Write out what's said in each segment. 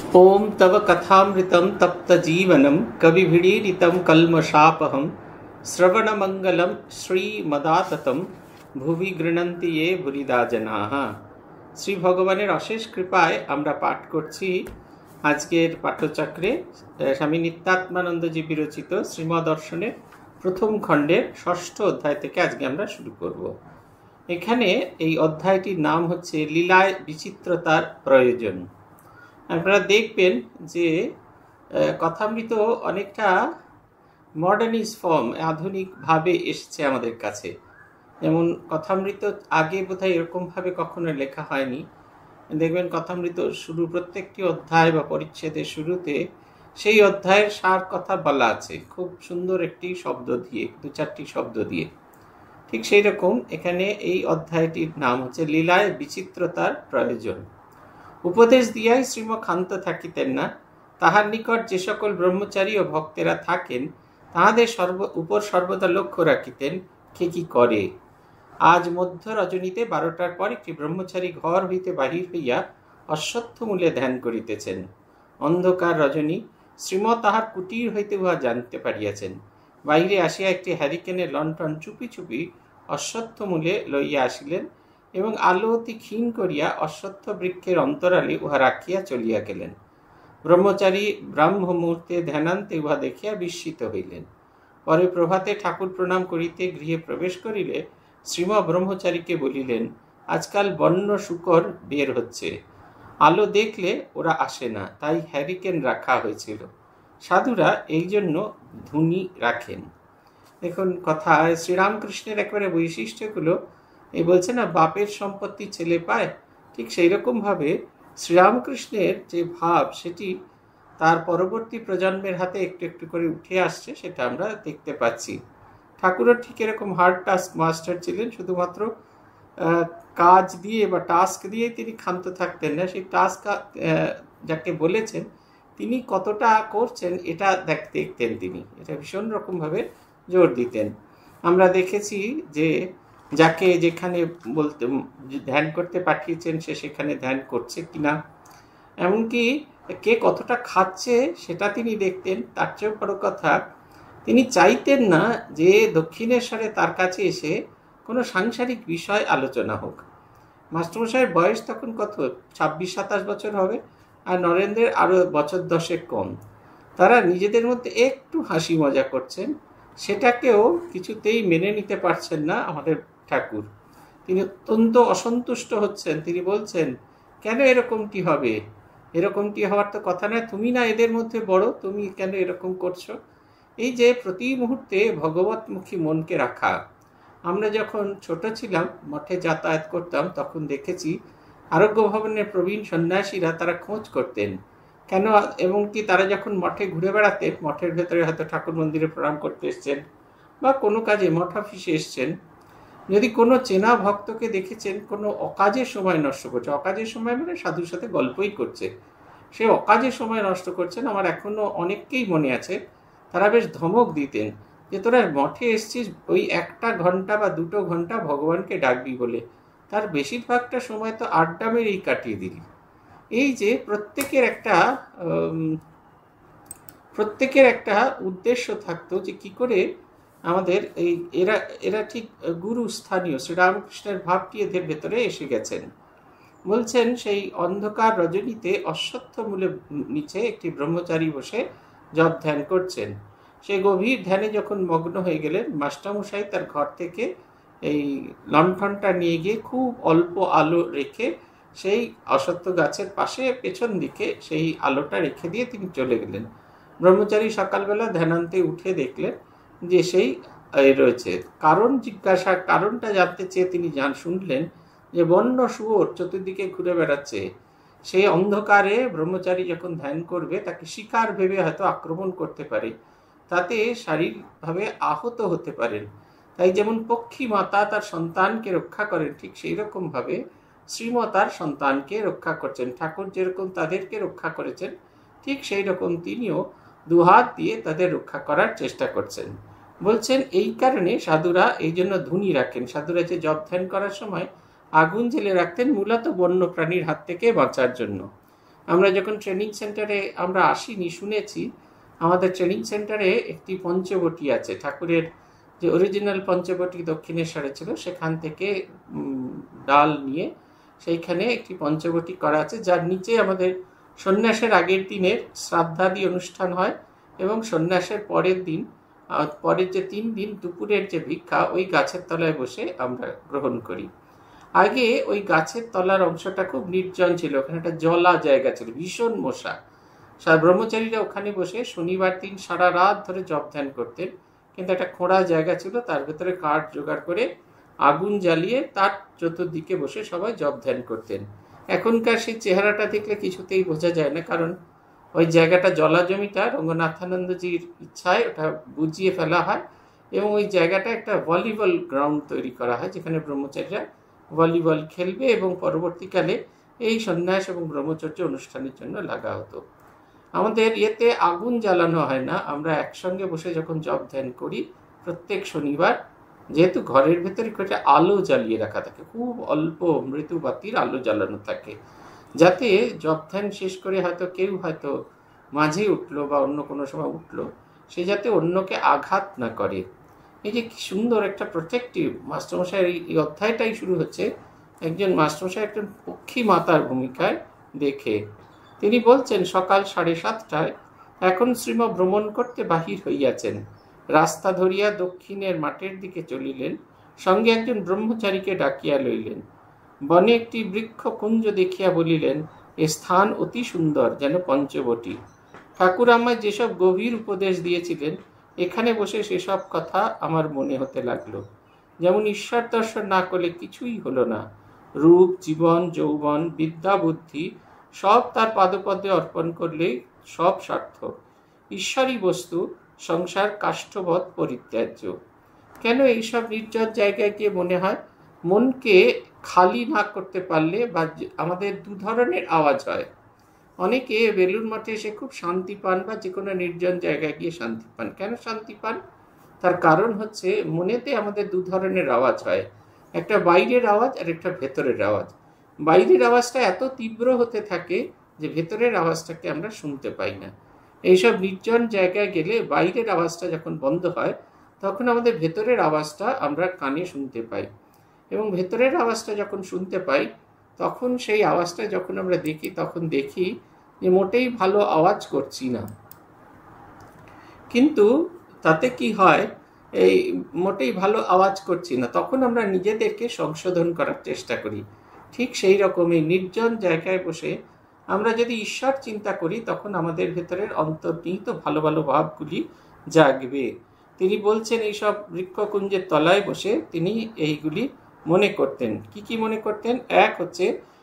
ओम तव कथामृतं तप्तजीवनं कविभिडीरितं कल्मषापहं श्रवणमंगलं श्रीमदाततं भुवि गृह्णन्ति ये भूरिदा जनाः। শ্রী ভগবানের অশেষ কৃপায় আমরা পাঠ করছি আজকের পাঠচক্রে স্বামী নিত্যাত্মানন্দজি বিরচিত শ্রীমদর্শনের প্রথম খণ্ডের ষষ্ঠ অধ্যায় থেকে আজকে আমরা শুরু করব। এখানে এই অধ্যায়টির নাম হচ্ছে লীলায় বিচিত্রতার প্রয়োজন। আপনারা দেখবেন যে কথামৃত অনেকটা মডার্নিজ ফর্ম, আধুনিকভাবে এসেছে আমাদের কাছে। যেমন কথামৃত আগে বোধহয় এরকমভাবে কখনো লেখা হয়নি। দেখবেন কথামৃত শুরু প্রত্যেকটি অধ্যায় বা পরিচ্ছেদের শুরুতে সেই অধ্যায়ের সার কথা বলা আছে খুব সুন্দর একটি শব্দ দিয়ে, দু চারটি শব্দ দিয়ে। ঠিক সেই রকম এখানে এই অধ্যায়টির নাম হচ্ছে লীলায় বিচিত্রতার প্রয়োজন। উপদেশ দিয়াই শ্রীম ক্ষান্ত থাকিতেন না, তাহার নিকট যে সকল ব্রহ্মচারী ও ভক্তেরা থাকেন তাহাদের উপর সর্বদা লক্ষ্য রাখিতেন কে কি করে। আজ মধ্য রজনীতে 12টার পর একটি ব্রহ্মচারী ঘর হইতে বাহির হইয়া অশ্বত্থমূলে ধ্যান করিতেছেন। অন্ধকার রজনী, শ্রীম তাহার কুটির হইতে উহা জানিতে পারিয়াছেন। বাহিরে আসিয়া একটি হ্যারিকেনের লণ্ঠন চুপি চুপি অশ্বত্থমূলে লইয়া আসিলেন এবং আলো অতি ক্ষীণ করিয়া অশ্বত্থ বৃক্ষের অন্তরালে উহা রাখিয়া চলিয়া গেলেন। ব্রহ্মচারী ব্রাহ্ম মুহূর্তে ধ্যানান্তে উহা দেখিয়া বিস্মিত হইলেন। পরে প্রভাতে ঠাকুর প্রণাম করিতে গৃহে প্রবেশ করিলে শ্রীম ব্রহ্মচারীকে বলিলেন, আজকাল বন্য শূকর বের হচ্ছে, আলো দেখলে ওরা আসে না, তাই হ্যারিকেন রাখা হয়েছিল। সাধুরা এই জন্য ধুনি রাখেন। দেখুন কথা, শ্রীরামকৃষ্ণের একেবারে বৈশিষ্ট্যগুলো এই বলছে না, বাপের সম্পত্তি ছেলে পায়, ঠিক সেই রকমভাবে শ্রীরামকৃষ্ণের যে ভাব সেটি তার পরবর্তী প্রজন্মের হাতে একটু একটু করে উঠে আসছে, সেটা আমরা দেখতে পাচ্ছি। ঠাকুরও ঠিক এরকম হার্ড টাস্ক মাস্টার ছিলেন, শুধুমাত্র কাজ দিয়ে বা টাস্ক দিয়ে তিনি ক্ষান্ত থাকতেন না। সেই টাস্ক যাকে বলেছেন তিনি কতটা করছেন এটা দেখতেন, তিনি এটা ভীষণ রকমভাবে জোর দিতেন। আমরা দেখেছি যে যাকে যেখানে বলতে ধ্যান করতে পাঠিয়েছেন সে সেখানে ধ্যান করছে কিনা, এমনকি কে কতটা খাচ্ছে সেটা তিনি দেখতেন। তার চেয়েও বড় কথা, তিনি চাইতেন না যে দক্ষিণেশ্বরে তার কাছে এসে কোনো সাংসারিক বিষয় আলোচনা হোক। মাস্টারমশাইয়ের বয়স তখন কত, 26-27 বছর হবে, আর নরেন্দ্রের আরও বছর 10 কম। তারা নিজেদের মধ্যে একটু হাসি মজা করছেন, সেটাকেও কিছুতেই মেনে নিতে পারছেন না আমাদের ঠাকুর। তিনি অত্যন্ত অসন্তুষ্ট হচ্ছেন। তিনি বলছেন, কেন এরকমটি হবে? এরকমটি হওয়ার তো কথা নয়, তুমি না এদের মধ্যে বড়, তুমি কেন এরকম করছো? এই যে প্রতি মুহূর্তে ভগবতমুখী মনকে রাখা। আমরা যখন ছোট ছিলাম, মঠে যাতায়াত করতাম, তখন দেখেছি আরোগ্য ভবনের প্রবীণ সন্ন্যাসীরা তারা খোঁজ করতেন কেন, এবং কি তারা যখন মঠে ঘুরে বেড়াতেন, মঠের ভেতরে হয়তো ঠাকুর মন্দিরে প্রণাম করতে এসছেন বা কোনো কাজে মঠ অফিসে এসছেন, যদি কোনো চেনা ভক্তকে দেখেছেন কোনো অকাজের সময় নষ্ট করছে, অকাজের সময় মানে সাধুর সাথে গল্পই করছে, সে অকাজের সময় নষ্ট করছেন, আমার এখনো অনেককেই মনে আছে, তারা বেশ ধমক দিতেন যে তোরা মঠে এসছিস ওই 1 ঘন্টা বা 2 ঘন্টা ভগবানকে ডাকবি বলে, তার বেশিরভাগটা সময় তো আড্ডা মেরেই কাটিয়ে দিলি। এই যে প্রত্যেকের একটা উদ্দেশ্য থাকতো যে কি করে আমাদের এই এরা ঠিক গুরু স্থানীয় শ্রীরামকৃষ্ণের ভাবটি এদের ভেতরে এসে গেছেন। বলছেন, সেই অন্ধকার রজনীতে অশ্বত্থমূলে নিচে একটি ব্রহ্মচারী বসে জপ ধ্যান করছেন। সে গভীর ধ্যানে যখন মগ্ন হয়ে গেলেন, মাস্টারমশাই তার ঘর থেকে এই লণ্ঠনটা নিয়ে গিয়ে খুব অল্প আলো রেখে সেই অশ্বত্থ গাছের পাশে পেছন দিকে সেই আলোটা রেখে দিয়ে তিনি চলে গেলেন। ব্রহ্মচারী সকালবেলা ধ্যানান্তে উঠে দেখলেন যে সেই রয়েছে। কারণটা জানতে চেয়ে তিনি শুনলেন যে বন্য শুয়োর চতুর্দিকে ঘুরে বেড়াচ্ছে। সেই অন্ধকারে ব্রহ্মচারী যখন ধ্যান করবে তাকে শিকার ভেবে হয়তো আক্রমণ করতে পারে, তাতে শারীরিকভাবে আহত হতে পারেন। তাই যেমন পক্ষী মাতা তার সন্তানকে রক্ষা করেন, ঠিক সেই রকমভাবে শ্রীম তার সন্তানকে রক্ষা করছেন। ঠাকুর যেরকম তাদেরকে রক্ষা করেছেন, ঠিক সেই রকম তিনিও দুহাত দিয়ে তাদের রক্ষা করার চেষ্টা করছেন। বলছেন এই কারণে সাধুরা এই জন্য ধুনি রাখেন। সাধুরা যে জপ ধ্যান করার সময় আগুন জেলে রাখতেন, মূলত বন্য প্রাণীর হাত থেকে বাঁচার জন্য। আমরা যখন ট্রেনিং সেন্টারে আমরা আসিনি, শুনেছি আমাদের ট্রেনিং সেন্টারে একটি পঞ্চবটি আছে, ঠাকুরের যে অরিজিনাল পঞ্চবটি দক্ষিণেশ্বরে ছিল সেখান থেকে ডাল নিয়ে সেইখানে একটি পঞ্চবটি করা আছে, যার নিচে আমাদের সন্ন্যাসের আগের দিনের শ্রাদ্ধাদি অনুষ্ঠান হয় এবং সন্ন্যাসের পরের দিন, পরের যে 3 দিন দুপুরের যে ভিক্ষা ওই গাছের তলায় বসে আমরা গ্রহণ করি। আগে ওই গাছের তলার অংশটা খুব নির্জন ছিল, ওখানে একটা জলা জায়গা ছিল, ভীষণ মশা। ব্রহ্মচারীরা ওখানে বসে শনিবার দিন সারা রাত ধরে জপ ধ্যান করতেন, কিন্তু একটা খোঁড়া জায়গা ছিল, তার ভেতরে কাঠ জোগাড় করে আগুন জ্বালিয়ে তার চতুর্দিকে বসে সবাই জপ ধ্যান করতেন। এখনকার সেই চেহারাটা দেখলে কিছুতেই বোঝা যায় না, কারণ ওই জায়গাটা জলা জমিটা রঙ্গনাথানন্দজির ইচ্ছায় ওটা বুঝিয়ে ফেলা হয় এবং ওই জায়গাটা একটা ভলিবল গ্রাউন্ড তৈরি করা হয়, যেখানে ব্রহ্মচারীরা ভলিবল খেলবে এবং পরবর্তীকালে এই সন্ন্যাস এবং ব্রহ্মচর্য অনুষ্ঠানের জন্য লাগা হতো। আমাদের ইয়েতে আগুন জ্বালানো হয় না, আমরা একসঙ্গে বসে যখন জপ ধ্যান করি প্রত্যেক শনিবার, যেহেতু ঘরের ভেতরে একটা আলো জ্বালিয়ে রাখা থাকে, খুব অল্প মৃত্যু বাতির আলো জ্বালানো থাকে, যাতে জপ ধ্যান শেষ করে হয়তো কেউ হয়তো মাঝে উঠলো বা অন্য কোনো সময় উঠলো, সে যাতে অন্যকে আঘাত না করে। এই যে কি সুন্দর একটা প্রোটেক্টিভ, মাস্টারমশাই এই অধ্যায়টাই শুরু হচ্ছে একজন মাস্টারমশাই একজন পক্ষী মাতার ভূমিকায় দেখে। তিনি বলছেন, সকাল 7:30টায় এখন শ্রীম ভ্রমণ করতে বাহির হইয়াছেন, রাস্তা ধরিয়া দক্ষিণের মাঠের দিকে চলিলেন, সঙ্গে একজন ব্রহ্মচারীকে ডাকিয়া লইলেন। বনে একটি বৃক্ষ কুঞ্জ দেখিয়া বলিলেন, এ স্থান অতি সুন্দর, যেন পঞ্চবটি। ঠাকুর আমায় যেসব গভীর উপদেশ দিয়েছিলেন এখানে বসে সেসব কথা আমার মনে হতে লাগলো। যেমন ঈশ্বর দর্শন না করলে কিছুই হলো না, রূপ, জীবন, যৌবন, বিদ্যা, বুদ্ধি সব তার পাদপদ্মে অর্পণ করলেই সব সার্থক। ঈশ্বরই বস্তু, সংসার কাষ্ঠবৎ পরিত্যাজ্য। কেন এইসব নির্জন জায়গায় গিয়ে মনে হয় মনকে খালি না করতে পারলে বা আমাদের 2 ধরনের আওয়াজ হয়। অনেকে বেলুড় মঠে এসে খুব শান্তি পান বা যে কোনো নির্জন জায়গায় গিয়ে শান্তি পান। কেন শান্তি পান? তার কারণ হচ্ছে মনেতে আমাদের 2 ধরনের আওয়াজ হয়, একটা বাইরের আওয়াজ আর একটা ভেতরের আওয়াজ। বাইরের আওয়াজটা এত তীব্র হতে থাকে যে ভেতরের আওয়াজটাকে আমরা শুনতে পাই না। এইসব নির্জন জায়গায় গেলে বাইরের আওয়াজটা যখন বন্ধ হয় তখন আমাদের ভেতরের আওয়াজটা আমরা কানে শুনতে পাই, এবং ভেতরের আওয়াজটা যখন শুনতে পাই তখন সেই আওয়াজটা যখন আমরা দেখি তখন দেখি যে মোটেই ভালো আওয়াজ করছি না। কিন্তু তাতে কি হয়, এই মোটেই ভালো আওয়াজ করছি না, তখন আমরা নিজেদেরকে সংশোধন করার চেষ্টা করি। ঠিক সেই রকমই নির্জন জায়গায় বসে আমরা যদি ঈশ্বর চিন্তা করি তখন আমাদের ভেতরের অন্তর্নিহিত ভালো ভালো ভাবগুলি জাগবে। তিনি বলছেন এইসব বৃক্ষকুঞ্জের তলায় বসে তিনি এইগুলি মনে করতেন। কি কি মনে করতেন? এক হচ্ছে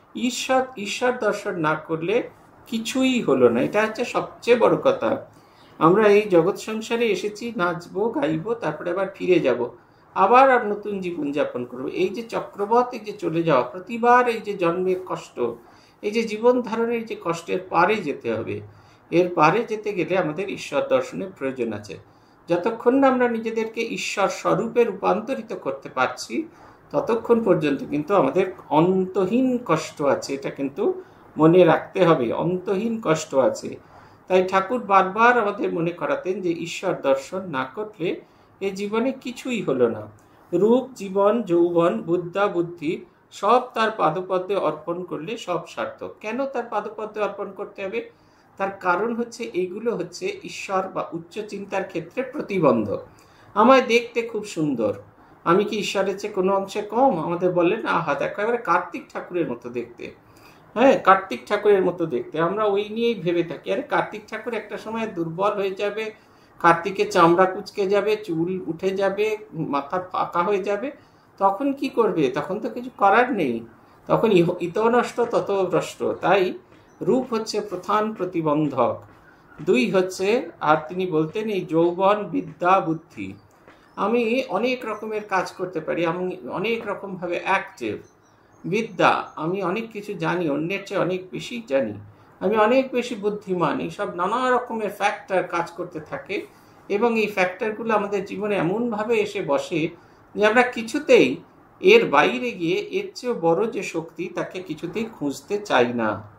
ঈশ্বর দর্শন না করলে কিছুই হলো না, এটা হচ্ছে সবচেয়ে বড় কথা। আমরা এই জগৎ সংসারে এসেছি, নাচবো, গাইবো, তারপরে আবার ফিরে যাব, আবার আর নতুন জীবনযাপন করবো। এই যে চক্রবত, এই যে চলে যাওয়া, প্রতিবার এই যে জন্মের কষ্ট, এই যে জীবন ধারণের যে কষ্টের পারে যেতে হবে, এর পারে যেতে গেলে আমাদের ঈশ্বর দর্শনের প্রয়োজন আছে। যতক্ষণ না আমরা নিজেদেরকে ঈশ্বর স্বরূপে রূপান্তরিত করতে পারছি ততক্ষণ পর্যন্ত কিন্তু আমাদের অন্তহীন কষ্ট আছে, এটা কিন্তু মনে রাখতে হবে, অন্তহীন কষ্ট আছে। তাই ঠাকুর বারবার আমাদের মনে করাতেন যে ঈশ্বর দর্শন না করলে এ জীবনে কিছুই হলো না। রূপ, জীবন, যৌবন, বুদ্ধা, বুদ্ধি সব তার পাদপদ্মে অর্পণ করলে সব সার্থক। কেন তার পাদপদ্মে অর্পণ করতে হবে? তার কারণ হচ্ছে এগুলো হচ্ছে ঈশ্বর বা উচ্চ চিন্তার ক্ষেত্রে প্রতিবন্ধক। আমায় দেখতে খুব সুন্দর, আমি কি ঈশ্বরের চেয়ে কোনো অংশে কম? আমাদের বললেন, আহা দেখো একেবারে কার্তিক ঠাকুরের মতো দেখতে। হ্যাঁ, কার্তিক ঠাকুরের মতো দেখতে, আমরা ওই নিয়েই ভেবে থাকি। আরে কার্তিক ঠাকুর একটা সময় দুর্বল হয়ে যাবে, কার্তিকের চামড়া কুচকে যাবে, চুল উঠে যাবে, মাথা ফাঁকা হয়ে যাবে, তখন কি করবে? তখন তো কিছু করার নেই, তখন ইত নষ্ট তত ভ্রষ্ট। তাই রূপ হচ্ছে প্রধান প্রতিবন্ধক। 2 হচ্ছে, আর তিনি বলতেন এই যৌবন, বিদ্যা, বুদ্ধি। আমি অনেক রকমের কাজ করতে পারি, আমি অনেক রকমভাবে অ্যাক্টিভ। বিদ্যা, আমি অনেক কিছু জানি, অন্যের চেয়ে অনেক বেশি জানি, আমি অনেক বেশি বুদ্ধিমান। এইসব নানা রকমের ফ্যাক্টর কাজ করতে থাকে এবং এই ফ্যাক্টরগুলো আমাদের জীবনে এমনভাবে এসে বসে যে আমরা কিছুতেই এর বাইরে গিয়ে এর চেয়েও বড় যে শক্তি তাকে কিছুতেই খুঁজতে চাই না।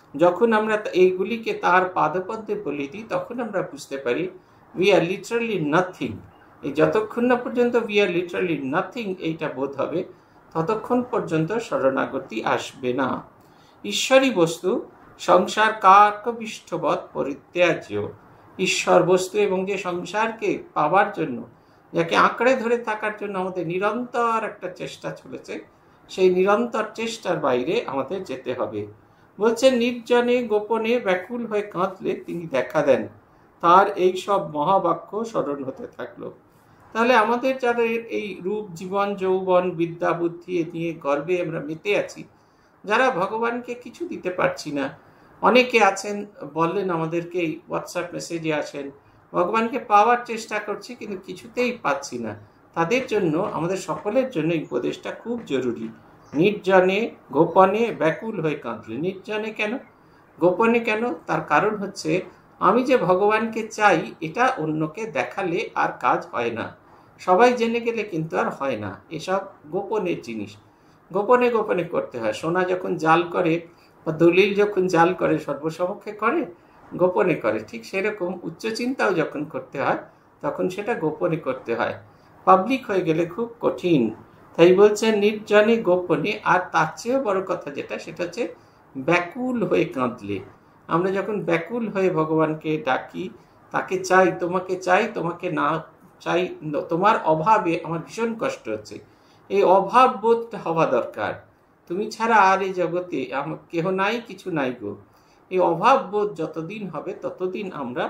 যখন আমরা এইগুলিকে তার পাদপদ্মে বলে দিই তখন আমরা বুঝতে পারি উই আর লিটারালি নাথিং। এই যতক্ষণ না পর্যন্ত উই আর লিটারালি নাথিং এইটা বোধ হবে ততক্ষণ পর্যন্ত শরণাগতি আসবে না। ঈশ্বরী বস্তু সংসার কাকবিষ্ঠবৎ পরিত্যাজ্য। ঈশ্বর বস্তু এবং যে সংসারকে পাওয়ার জন্য, যাকে আঁকড়ে ধরে থাকার জন্য আমাদের নিরন্তর একটা চেষ্টা চলেছে, সেই নিরন্তর চেষ্টার বাইরে আমাদের যেতে হবে। বলছেন নির্জনে গোপনে ব্যাকুল হয়ে কাঁদলে তিনি দেখা দেন। তার এই সব মহাবাক্য স্মরণ হতে থাকলো। তাহলে আমাদের যারা এই রূপ জীবন যৌবন বিদ্যা বুদ্ধি এ নিয়ে গর্বে আমরা মেতে আছি, যারা ভগবানকে কিছু দিতে পারছি না, অনেকে আছেন বললেন আমাদেরকে এই হোয়াটসঅ্যাপ মেসেজে আসেন, ভগবানকে পাওয়ার চেষ্টা করছি কিন্তু কিছুতেই পাচ্ছি না, তাদের জন্য আমাদের সকলের জন্য এই উপদেশটা খুব জরুরি। নির্জনে গোপনে ব্যাকুল হয়ে কাঁদলে। নির্জনে কেন, গোপনে কেন? তার কারণ হচ্ছে আমি যে ভগবানকে চাই এটা অন্যকে দেখালে আর কাজ হয় না, সবাই জেনে গেলে কিন্তু আর হয় না। এসব গোপনের জিনিস, গোপনে গোপনে করতে হয়। সোনা যখন জাল করে বা দলিল যখন জাল করে সর্বসমক্ষে করে, গোপনে করে। ঠিক সেরকম উচ্চ চিন্তাও যখন করতে হয় তখন সেটা গোপনে করতে হয়, পাবলিক হয়ে গেলে খুব কঠিন। তাই বলছেন নির্জনে গোপনে। আর তার চেয়েও বড় কথা যেটা, সেটা হচ্ছে ব্যাকুল হয়ে কাঁদলে। আমরা যখন ব্যাকুল হয়ে ভগবানকে ডাকি, তাকে চাই, তোমাকে চাই, তোমাকে না চাই, তোমার অভাবে আমার ভীষণ কষ্ট হচ্ছে, এই অভাব বোধটা হওয়া দরকার। তুমি ছাড়া আর এই জগতে আমার কেহ নাই, কিছু নাই গো। এই অভাব বোধ যতদিন হবে ততদিন আমরা,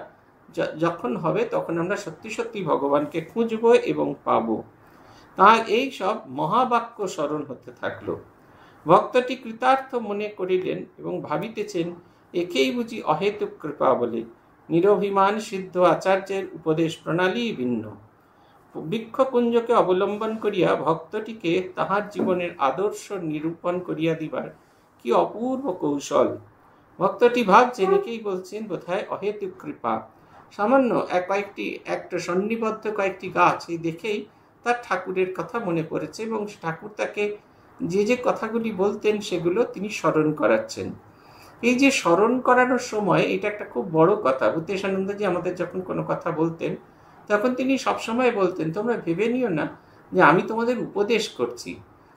যখন হবে তখন আমরা সত্যি সত্যি ভগবানকে খুঁজবো এবং পাবো। তার এই সব মহাবাক্য স্মরণ হতে থাকলো। ভক্তটি কৃতার্থ মনে করিলেন এবং ভাবিতেছেন একেই বুঝি অহেতুক কৃপা বলে। নিরভিমান সিদ্ধ আচার্যের উপদেশ প্রণালী ভিন্ন। বৃক্ষকুঞ্জকে অবলম্বন করিয়া ভক্তটিকে তাহার জীবনের আদর্শ নিরূপণ করিয়া দিবার কি অপূর্ব কৌশল। ভক্তটি ভাবছেন একেই বলছেন বোধহয় অহেতুক কৃপা। সামান্য একটা সন্নিবদ্ধ কয়েকটি গাছ এই দেখেই তার ঠাকুরের কথা মনে পড়েছে এবং ঠাকুর তাকে যে যে কথাগুলি বলতেন সেগুলো তিনি স্মরণ করাচ্ছেন। এই যে স্মরণ করানোর সময় এটা একটা খুব বড় কথা। ভূতেশানন্দজি আমাদের যখন কোনো কথা বলতেন তখন তিনি সবসময় বলতেন, তোমরা ভেবে নিও না যে আমি তোমাদের উপদেশ করছি,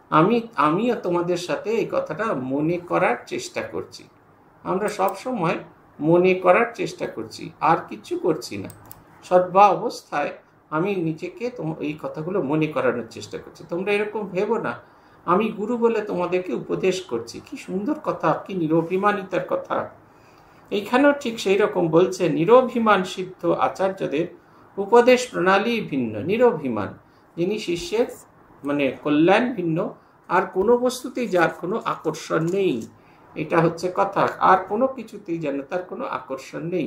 আমিও তোমাদের সাথে এই কথাটা মনে করার চেষ্টা করছি। আমরা সব সময় মনে করার চেষ্টা করছি, আর কিছু করছি না। সর্বা অবস্থায় আমি নিজেকে এই কথাগুলো মনে করানোর চেষ্টা করছি। তোমরা এরকম ভেবো না আমি গুরু বলে তোমাদেরকে উপদেশ করছি। কি সুন্দর কথা, কি নিরভিমানিতার কথা। এইখানেও ঠিক সেই রকম বলছে, নিরভিমান সিদ্ধ আচার্যদের উপদেশ প্রণালী ভিন্ন। নিরভিমান, যিনি শিষ্যের কল্যাণ ভিন্ন, আর কোনো বস্তুতেই যার কোনো আকর্ষণ নেই, এটা হচ্ছে কথা। আর কোনো কিছুতেই যেন তার কোনো আকর্ষণ নেই।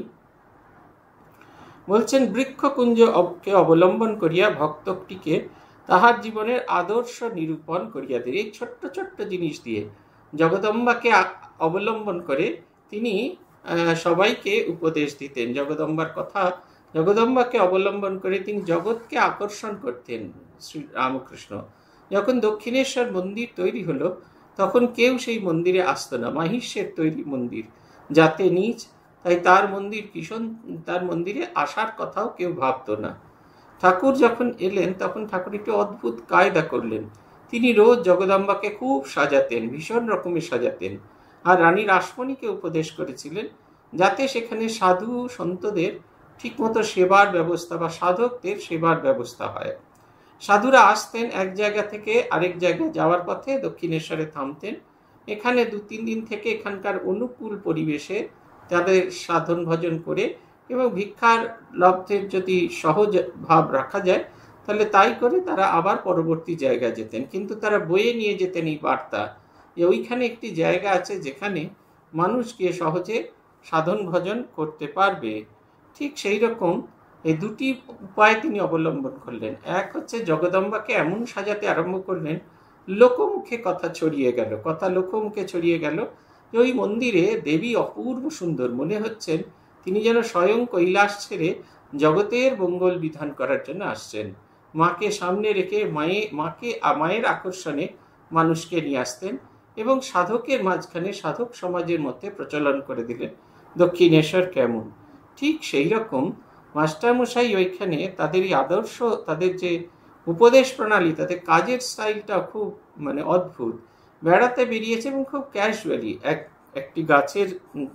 বলছেন বৃক্ষকুঞ্জকে অবলম্বন করিয়া ভক্তটিকে তাহার জীবনের আদর্শ নিরূপণ করিয়া দিয়ে, এই ছোট্ট ছোট্ট জিনিস দিয়ে জগদম্বাকে অবলম্বন করে তিনি সবাইকে উপদেশ দিতেন। জগদম্বার কথা, জগদম্বাকে অবলম্বন করে তিনি জগৎকে আকর্ষণ করতেন। শ্রী রামকৃষ্ণ যখন দক্ষিণেশ্বর মন্দির তৈরি হলো তখন কেউ সেই মন্দিরে আসতো না। মাহিষ্যের তৈরি মন্দির, যাতে নিচ, তাই তার মন্দিরে আসার কথাও কেউ ভাবতো না। ঠাকুর যখন এলেন তখন ঠাকুর একটু অদ্ভুত কায়দা করলেন। তিনি রোজ জগদম্বাকে খুব সাজাতেন, ভীষণ রকমের সাজাতেন। আর রানী রাসমণিকে উপদেশ করেছিলেন যাতে সেখানে সাধু সন্তদের ঠিকমতো সেবার ব্যবস্থা বা সাধকদের সেবার ব্যবস্থা হয়। সাধুরা আসতেন এক জায়গা থেকে আরেক জায়গায় যাওয়ার পথে দক্ষিণেশ্বরে থামতেন। এখানে 2-3 দিন থেকে এখানকার অনুকূল পরিবেশে তাদের সাধন ভজন করে এবং ভিক্ষার লব্ধের যদি সহজ ভাব রাখা যায় তাহলে তাই করে তারা আবার পরবর্তী জায়গায় যেতেন। কিন্তু তারা বয়ে নিয়ে যেতেন এই বার্তা যে ওইখানে একটি জায়গা আছে যেখানে মানুষ গিয়ে সহজে সাধন ভজন করতে পারবে। ঠিক সেই রকম এই দুটি উপায় তিনি অবলম্বন করলেন। এক হচ্ছে জগদম্বাকে এমন সাজাতে আরম্ভ করলেন লোকমুখে কথা ছড়িয়ে গেল, কথা লোকমুখে ছড়িয়ে গেল যে ওই মন্দিরে দেবী অপূর্ব সুন্দর। মনে হচ্ছেন তিনি যেন স্বয়ং কৈলাস ছেড়ে জগতের মঙ্গল বিধান করার জন্য আসছেন। মাকে সামনে রেখে মায়ের আকর্ষণে মানুষকে নিয়ে আসতেন এবং সাধকের মাঝখানে সাধক সমাজের মধ্যে প্রচলন করে দিলেন দক্ষিণেশ্বর কেমন। ঠিক সেই রকম মাস্টারমশাই ওইখানে তাদের এই আদর্শ, তাদের যে উপদেশ প্রণালী, তাদের কাজের স্টাইলটা খুব অদ্ভুত। বেড়াতে বেরিয়েছে এবং খুব ক্যাজুয়ালি একটি গাছের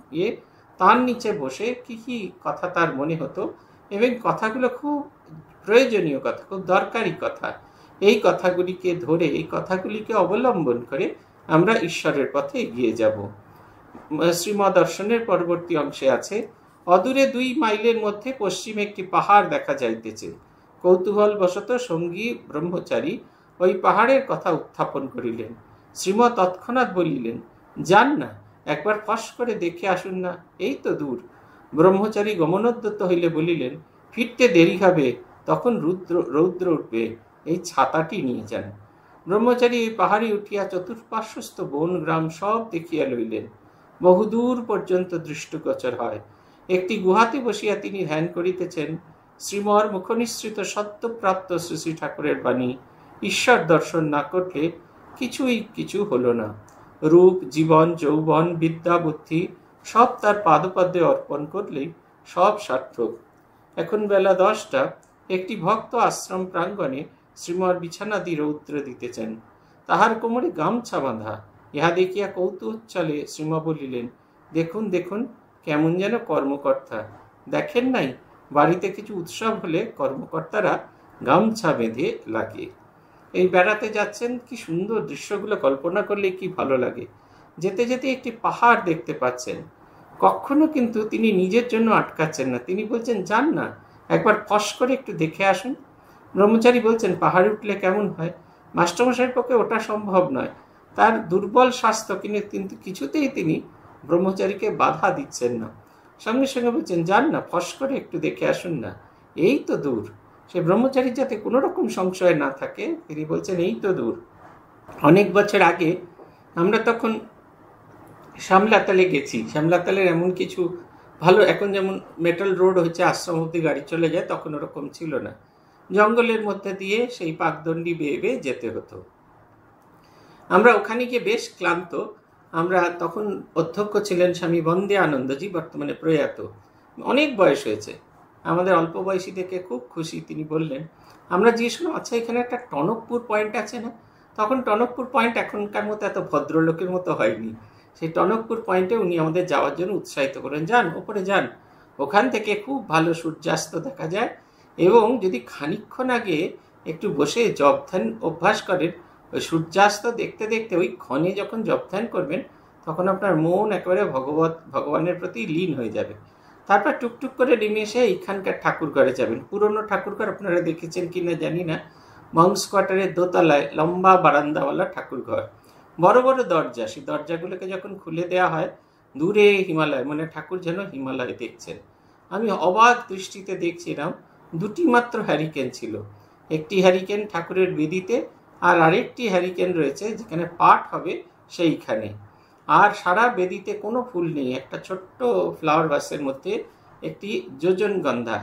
তার নিচে বসে কি কি কথা তার মনে হতো, এবং কথাগুলো খুব প্রয়োজনীয় কথা, খুব দরকারি কথা। এই কথাগুলিকে ধরে, এই কথাগুলিকে অবলম্বন করে আমরা ঈশ্বরের পথে এগিয়ে যাব। শ্রীমদ দর্শনের পরবর্তী অংশে আছে, অদূরে 2 মাইলের মধ্যে পশ্চিমে একটি পাহাড় দেখা যাইতেছে। কৌতূহল বশত সঙ্গী ব্রহ্মচারী ওই পাহাড়ের কথা উত্থাপন করিলেন। শ্রীমৎ তৎক্ষণাৎ বলিলেন, যান না, একবার ফস করে দেখে আসুন না, এই তো দূর। ব্রহ্মচারী গমনোদ্যত হইলে বলিলেন, ফিরতে দেরি হবে, তখন রৌদ্র উঠবে, এই ছাতাটি নিয়ে যান। ব্রহ্মচারী ওই পাহাড়ে উঠিয়া চতুষ্পার্শ্বস্থ বন গ্রাম সব দেখিয়া লইলেন। বহুদূর পর্যন্ত দৃষ্টগোচর হয়। একটি গুহাতে বসিয়া তিনি ধ্যান করিতেছেন। শ্রীমর মুখনিসৃত সদ্যপ্রাপ্ত শ্রী শ্রী ঠাকুরের বাণী, ঈশ্বর দর্শন না করলে কিছু হলো না। রূপ, জীবন, যৌবন, বিদ্যা, বুদ্ধি সব তার পাদপদ্মে অর্পণ করলেই সব সার্থক। এখন বেলা 10টা। একটি ভক্ত আশ্রম প্রাঙ্গণে শ্রীমর বিছানাদি রৌদ্র দিতেছেন। তাহার কোমরে গামছা বাঁধা। ইহা দেখিয়া কৌতূহলে শ্রীমা বলিলেন, দেখুন দেখুন, কেমন যেন কর্মকর্তা। দেখেন নাই, বাড়িতে কিছু উৎসব হলে কর্মকর্তারা গামছা বেঁধে লাগে। এই বেড়াতে যাচ্ছেন, কি সুন্দর দৃশ্যগুলো কল্পনা করলে কি ভালো লাগে। যেতে যেতে একটি পাহাড় দেখতে পাচ্ছেন। কখনো কিন্তু তিনি নিজের জন্য আটকাচ্ছেন না, তিনি বলছেন, যান না, একবার ফস করে একটু দেখে আসুন। ব্রহ্মচারী বলছেন, পাহাড়ে উঠলে কেমন হয়? মাস্টারমশাইয়ের পক্ষে ওটা সম্ভব নয়, তার দুর্বল স্বাস্থ্য, কিন্তু কিছুতেই তিনি ব্রহ্মচারীকে বাধা দিচ্ছেন না। সঙ্গে সঙ্গে বলছেন, যান না, ফস করে একটু দেখে আসুন না, এই তো দূর। সে ব্রহ্মচারীর যাতে কোনো রকম সংশয় না থাকে, তিনি বলছেন, এই তো দূর। অনেক বছর আগে আমরা তখন শ্যামলাতালে গেছি। শ্যামলাতালের এমন কিছু ভালো, এখন যেমন মেটাল রোড হচ্ছে, আশ্রম অব্দি গাড়ি চলে যায়, তখন ওরকম ছিল না। জঙ্গলের মধ্যে দিয়ে সেই পাকদণ্ডি বেয়ে বেয়ে যেতে হতো। আমরা ওখানে গিয়ে বেশ ক্লান্ত। আমরা তখন অধ্যক্ষ ছিলেন স্বামী বন্দে আনন্দজি, বর্তমানে প্রয়াত, অনেক বয়স হয়েছে। আমাদের অল্প বয়সী দেখে খুব খুশি। তিনি বললেন, আমরা জিজ্ঞেস করলাম, আচ্ছা এখানে একটা টনকপুর পয়েন্ট আছে না? তখন টনকপুর পয়েন্ট এখনকার মতো এত ভদ্রলোকের মতো হয়নি। সেই টনকপুর পয়েন্টে উনি আমাদের যাওয়ার জন্য উৎসাহিত করেন, যান, ওপরে যান, ওখান থেকে খুব ভালো সূর্যাস্ত দেখা যায়। এবং যদি খানিকক্ষণ আগে একটু বসে জপ ধ্যান অভ্যাস করেন, ওই সূর্যাস্ত দেখতে দেখতে ওই ক্ষণে যখন জপ ধ্যান করবেন, তখন আপনার মন একেবারে ভগবানের প্রতি লীন হয়ে যাবে। তারপর টুকটুক করে নেমে এসে এইখানকার ঠাকুর ঘরে যাবেন। পুরনো ঠাকুর ঘর আপনারা দেখেছেন কিনা জানি না, মংস কোয়ার্টারের দোতলায় লম্বা বারান্দাওয়ালা ঠাকুর ঘর, বড় বড় দরজা। সেই দরজাগুলোকে যখন খুলে দেওয়া হয়, দূরে হিমালয়, ঠাকুর যেন হিমালয় দেখছেন। আমি অবাক দৃষ্টিতে দেখছিলাম, 2টি মাত্র হ্যারিকেন ছিল। একটি হ্যারিকেন ঠাকুরের বেদিতে, আর আরেকটি হ্যারিকেন রয়েছে যেখানে পাঠ হবে সেইখানে। আর সারা বেদিতে কোনো ফুল নেই। একটা ছোট্ট ফ্লাওয়ার ভাসের মধ্যে একটি যোজনগন্ধা,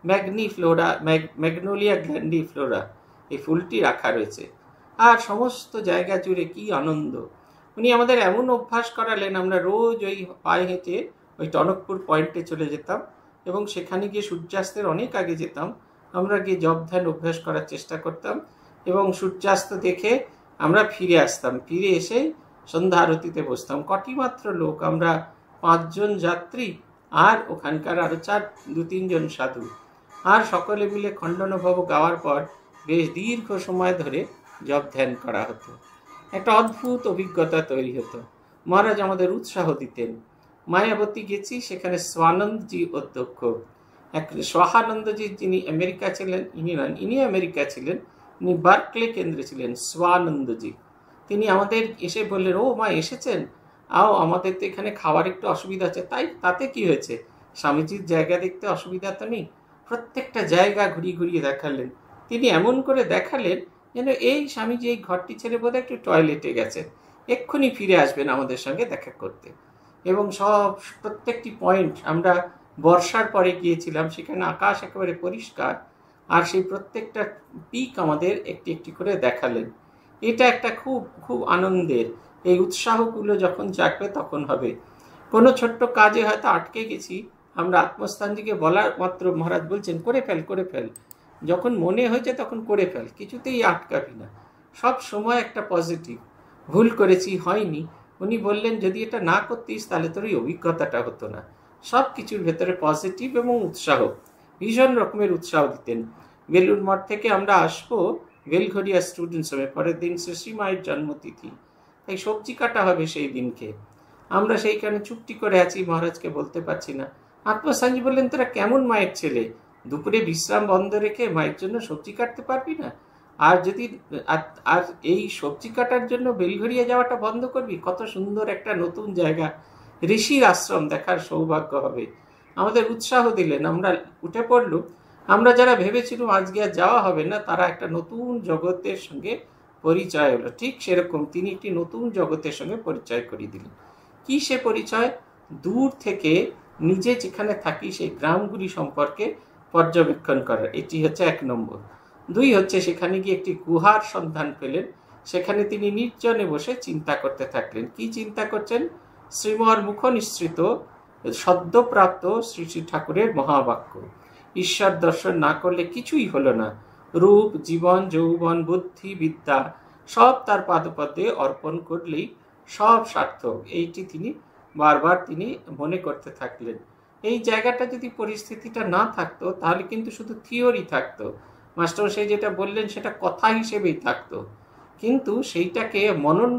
ম্যাগনোলিয়া গ্ল্যান্ডিফ্লোরা, এই ফুলটি রাখা রয়েছে। আর সমস্ত জায়গা জুড়ে কি আনন্দ! উনি আমাদের এমন অভ্যাস করালেন, আমরা রোজ ওই পায়ে হেঁটে ওই টনকপুর পয়েন্টে চলে যেতাম এবং সেখানে গিয়ে সূর্যাস্তের অনেক আগে যেতাম। আমরা গিয়ে জপ ধ্যান অভ্যাস করার চেষ্টা করতাম এবং সূর্যাস্ত দেখে আমরা ফিরে আসতাম। ফিরে এসে সন্ধ্যা আরতিতে বসতাম। কটি মাত্র লোক, আমরা 5 জন যাত্রী আর ওখানকার আরো 2-3 জন সাধু, আর সকলে মিলে খণ্ডনভব গাওয়ার পর বেশ দীর্ঘ সময় ধরে জপ ধ্যান করা হতো। একটা অদ্ভুত অভিজ্ঞতা তৈরি হতো। মহারাজ আমাদের উৎসাহ দিতেন। মায়াবতী গেছি, সেখানে স্বানন্দজি অধ্যক্ষ। স্বাহানন্দজি যিনি আমেরিকা ছিলেন, ইনি আমেরিকা ছিলেন, ইনি বার্কলে কেন্দ্রে ছিলেন। স্বানন্দজি তিনি আমাদের এসে বললেন, ও মা এসেছেন, আও, আমাদের তো এখানে খাওয়ার একটু অসুবিধা আছে। তাতে কি হয়েছে, স্বামীজির জায়গা দেখতে অসুবিধা তো নেই। প্রত্যেকটা জায়গা ঘুরিয়ে দেখালেন। তিনি এমন করে দেখালেন যেন এই স্বামীজি এই ঘরটি ছেড়ে বোধহয় একটু টয়লেটে গেছেন, এক্ষুনি ফিরে আসবেন আমাদের সঙ্গে দেখা করতে। এবং প্রত্যেকটি পয়েন্ট, আমরা বর্ষার পরে গিয়েছিলাম, সেখানে আকাশ একেবারে পরিষ্কার, আর সেই প্রত্যেকটা পিক আমাদের একটি একটি করে দেখালেন। এটা একটা খুব খুব আনন্দের এই উৎসাহগুলো যখন জাগবে তখন হবে। কোনো ছোট্ট কাজে হয়তো আটকে গেছি, আমরা আত্মস্থানজিকে বলার মাত্র মহারাজ বলছেন করে ফেল করে ফেল, যখন মনে হয়েছে তখন করে ফেল, কিছুতেই আটকাবি না, সব সময় একটা পজিটিভ। ভুল করেছি, হয়নি, উনি বললেন যদি এটা না করতিস তাহলে তোর এই অভিজ্ঞতাটা হতো না। সব কিছুর ভেতরে পজিটিভ এবং উৎসাহ, ভীষণ রকমের উৎসাহ দিতেন। বেলুড় মঠ থেকে আমরা আসবো বেলঘরিয়া স্টুডেন্টস হবে, পরের দিন শ্রী মায়ের জন্মতিথি, তাই সবজি কাটা হবে সেই দিনকে। আমরা সেইখানে চুপটি করে আছি, মহারাজকে বলতে পারছি না। আত্মস্থানজি বললেন তোরা কেমন মায়ের ছেলে, দুপুরে বিশ্রাম বন্ধ রেখে মায়ের জন্য সবজি কাটতে পারবি না, আর যদি আর এই সবজি কাটার জন্য বেলঘরিয়া যাওয়াটা বন্ধ করবি, কত সুন্দর একটা নতুন জায়গা, ঋষির আশ্রম দেখার সৌভাগ্য হবে। আমাদের উৎসাহ দিলেন, আমরা উঠে পড়লুম। আমরা যারা ভেবেছিলাম আজকে আর যাওয়া হবে না, তারা একটা নতুন জগতের সঙ্গে পরিচয় হলো। ঠিক সেরকম তিনি একটি নতুন জগতের সঙ্গে পরিচয় করিয়ে দিলেন। কি সে পরিচয়? দূর থেকে নিজে যেখানে থাকি সেই গ্রামগুলি সম্পর্কে পর্যবেক্ষণ করার, এটি হচ্ছে 1 নম্বর। 2 হচ্ছে সেখানে গিয়ে একটি গুহার সন্ধান পেলেন, সেখানে তিনি নির্জনে বসে চিন্তা করতে থাকলেন। কি চিন্তা করছেন? শ্রীমর মুখ নিঃসৃত সদ্যপ্রাপ্ত শ্রী শ্রী ঠাকুরের মহাবাক্য, ঈশ্বর দর্শন না করলে কিছুই হলো না, রূপ জীবন যৌবন বুদ্ধি বিদ্যা সব তার পাদপদে অর্পণ করলেই সব সার্থক, এইটি তিনি বারবার তিনি মনে করতে থাকলেন। এই জায়গাটা যদি পরিস্থিতিটা না থাকতো তাহলে কিন্তু শুধু থিওরি থাকতো, মাস্টারমশাই যেটা বললেন সেটা কথা হিসেবেই থাকতো, কিন্তু সেইটাকে মনন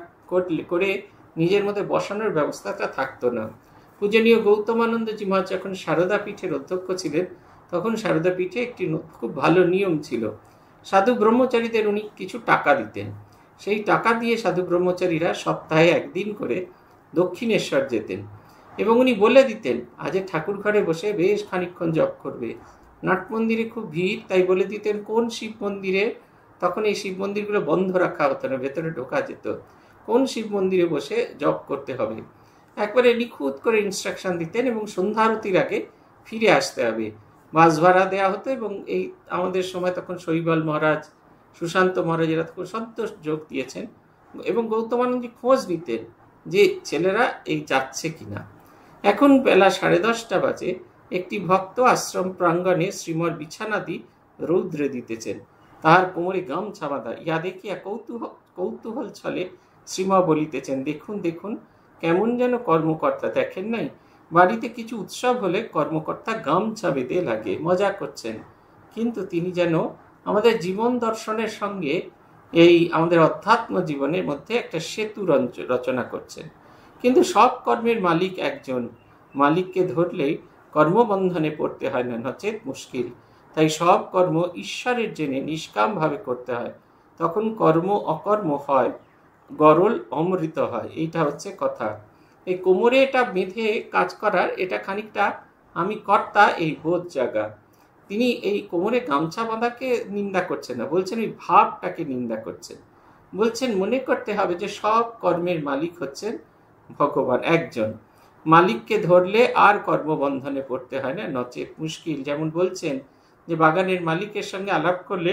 করে নিজের মধ্যে বসানোর ব্যবস্থাটা থাকতো না। পূজনীয় গৌতমানন্দজি মহারাজ যখন সারদা পীঠের অধ্যক্ষ ছিলেন, তখন সারদা পীঠে একটি খুব ভালো নিয়ম ছিল, সাধু ব্রহ্মচারীদের উনি কিছু টাকা দিতেন। সেই টাকা দিয়ে সাধু ব্রহ্মচারীরা সপ্তাহে 1 দিন করে দক্ষিণেশ্বর যেতেন, এবং উনি বলে দিতেন আজ ঠাকুর ঘরে বসে বেশ খানিকক্ষণ জপ করবে। নাট মন্দিরে খুব ভিড়, তাই বলে দিতেন কোন শিব মন্দিরে, তখন এই শিব মন্দিরগুলো বন্ধ রাখা হতো না, ভেতরে ঢোকা যেত, কোন শিব মন্দিরে বসে জপ করতে হবে, একবারে নিখুঁত করে ইনস্ট্রাকশন দিতেন, এবং সন্ধ্যা আরতির আগে ফিরে আসতে হবে। বাস ভাড়া দেওয়া হতো, এবং এই আমাদের সময় তখন শৈবাল মহারাজ, সুশান্ত মহারাজ এরা তখন সন্তোষ যোগ দিয়েছেন, এবং গৌতমানন্দজি খোঁজ নিতেন যে ছেলেরা এই যাচ্ছে কিনা। এখন বেলা 10:30 বাজে, একটি ভক্ত আশ্রম প্রাঙ্গণে শ্রীমর বিছানাদি রৌদ্রে দিতেছেন, তাহার কোমরে গামছা বাঁধা। ইহা দেখিয়া কৌতূহল ছলে শ্রীমা বলিতেছেন, দেখুন দেখুন কেমন যেন কর্মকর্তা, দেখেন নাই বাড়িতে কিছু উৎসব হলে কর্মকর্তা গামছা বেঁধে লাগে, মজা করছেন, কিন্তু তিনি যেন আমাদের জীবন দর্শনের সঙ্গে এই আমাদের অধ্যাত্ম জীবনের মধ্যে একটা সেতু রচনা করছেন। কিন্তু সব কর্মের মালিক একজন, মালিককে ধরলেই কর্মবন্ধনে পড়তে হয় না, নচেত মুশকিল। তাই সব কর্ম ঈশ্বরের জেনে নিষ্কামভাবে করতে হয়, তখন কর্ম অকর্ম হয়, গরল অমৃত হয়। এইটা হচ্ছে কথা। এই কোমরে এটা বেঁধে কাজ করার, এটা খানিকটা আমি কর্তা এই বোধ জাগা। তিনি এই কোমরে গামছা বাঁধাকে নিন্দা করছেন না, বলছেন ওই ভাবটাকে নিন্দা করছেন। বলছেন মনে করতে হবে যে সব কর্মের মালিক হচ্ছেন ভগবান একজন, মালিককে ধরলে আর কর্মবন্ধনে পড়তে হয় না, নচেত মুশকিল। যেমন বলছেন যে বাগানের মালিকের সঙ্গে আলাপ করলে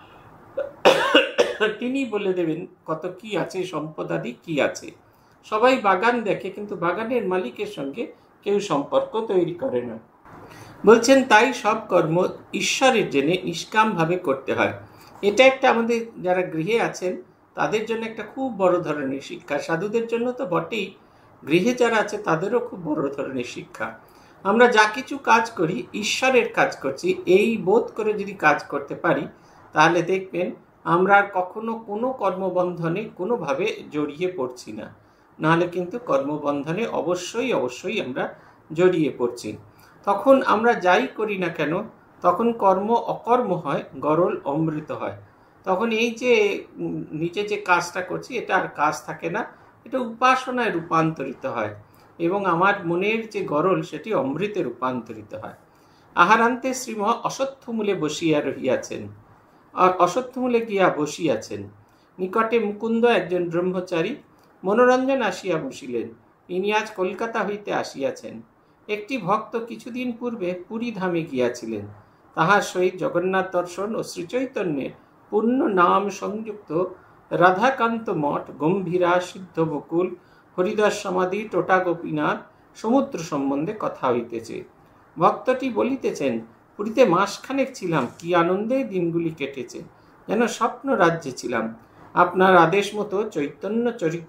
তিনি বলে দেবেন কত কি আছে, সম্পদাদি কি আছে। সবাই বাগান দেখে, কিন্তু বাগানের মালিকের সঙ্গে কেউ সম্পর্ক তৈরি করে না। বলছেন তাই সব কর্ম ঈশ্বরের জন্য নিষ্কামভাবে করতে হয়। এটা একটা আমাদের যারা গৃহে আছেন তাদের জন্য একটা খুব বড় ধরনের শিক্ষা, সাধুদের জন্য তো বটেই, গৃহে যারা আছে তাদেরও খুব বড় ধরনের শিক্ষা। আমরা যা কিছু কাজ করি ঈশ্বরের কাজ করছি, এই বোধ করে যদি কাজ করতে পারি তাহলে দেখবেন আমরা আর কখনো কোনো কর্মবন্ধনে কোনোভাবে জড়িয়ে পড়ছি না, নাহলে কিন্তু কর্মবন্ধনে অবশ্যই আমরা জড়িয়ে পড়ছি। তখন আমরা যাই করি না কেন, তখন কর্ম অকর্ম হয়, গরল অমৃত হয়। তখন এই যে নিচে যে কাজটা করছি এটা আর কাজ থাকে না, এটা উপাসনায় রূপান্তরিত হয়, এবং আমার মনের যে গরল সেটি অমৃতে রূপান্তরিত হয়। আহারান্তে শ্রীম অশ্বত্থমূলে বসিয়া রহিয়াছেন, আর অশ্বত্থমূলে গিয়া বসিয়াছেন। নিকটে মুকুন্দ একজন ব্রহ্মচারী মনোরঞ্জন আসিয়া বসিলেন। ইনি আজ কলকাতা হইতে আসিয়াছেন। একটি ভক্ত কিছুদিন পূর্বে পুরী ধামে গিয়াছিলেন, তাহার সহিত জগন্নাথ দর্শন ও শ্রীচৈতন্যের পূর্ণ নাম সংযুক্ত রাধাকান্ত মঠ, গম্ভীরা, সিদ্ধ বকুল, হরিদাস সমাধি, টোটা গোপীনাথ, সমুদ্র সম্বন্ধে কথা হইতেছে। ভক্তটি বলিতেছেন, পুরীতে মাসখানেক ছিলাম, কি আনন্দে দিনগুলি কেটেছে, যেন স্বপ্ন রাজ্যে ছিলাম। আপনার আদেশ মতো চৈতন্য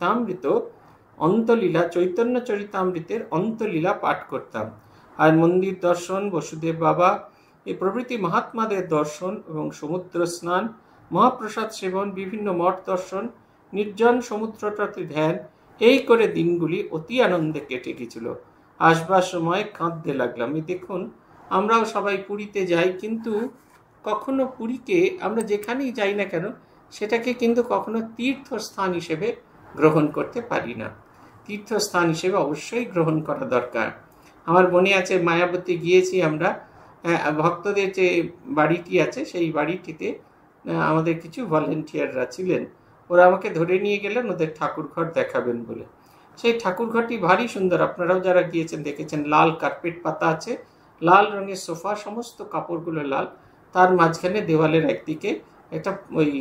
চরিতামৃতের অন্তলীলা পাঠ করতাম। আর মন্দির দর্শন, বসুদেব বাবা এই প্রভৃতি মহাত্মাদের দর্শন এবং সমুদ্র স্নান, মহাপ্রসাদ সেবন, বিভিন্ন মঠ দর্শন, নির্জন সমুদ্রতটে ধ্যান, এই করে দিনগুলি অতি আনন্দে কেটে গেছিল। আসবার সময় কাঁদতে লাগলাম। এই দেখুন, আমরাও সবাই পুরীতে যাই, কিন্তু কখনো পুরীকে আমরা যেখানেই যাই না কেন সেটাকে কিন্তু কখনো তীর্থস্থান হিসেবে গ্রহণ করতে পারি না। তীর্থস্থান হিসেবে অবশ্যই গ্রহণ করা দরকার। আমার মনে আছে, মায়াবতী গিয়েছি আমরা, ভক্তদের যে বাড়িটি আছে সেই বাড়িটিতে আমাদের কিছু ভলেন্টিয়াররা ছিলেন, ওরা আমাকে ধরে নিয়ে গেলেন ওদের ঠাকুরঘর দেখাবেন বলে। সেই ঠাকুরঘরটি ভারী সুন্দর, আপনারাও যারা গিয়েছেন দেখেছেন। লাল কার্পেট পাতা আছে, লাল রঙের সোফা, সমস্ত কাপড়গুলো লাল, তার মাঝখানে দেওয়ালের একদিকে একটা ওই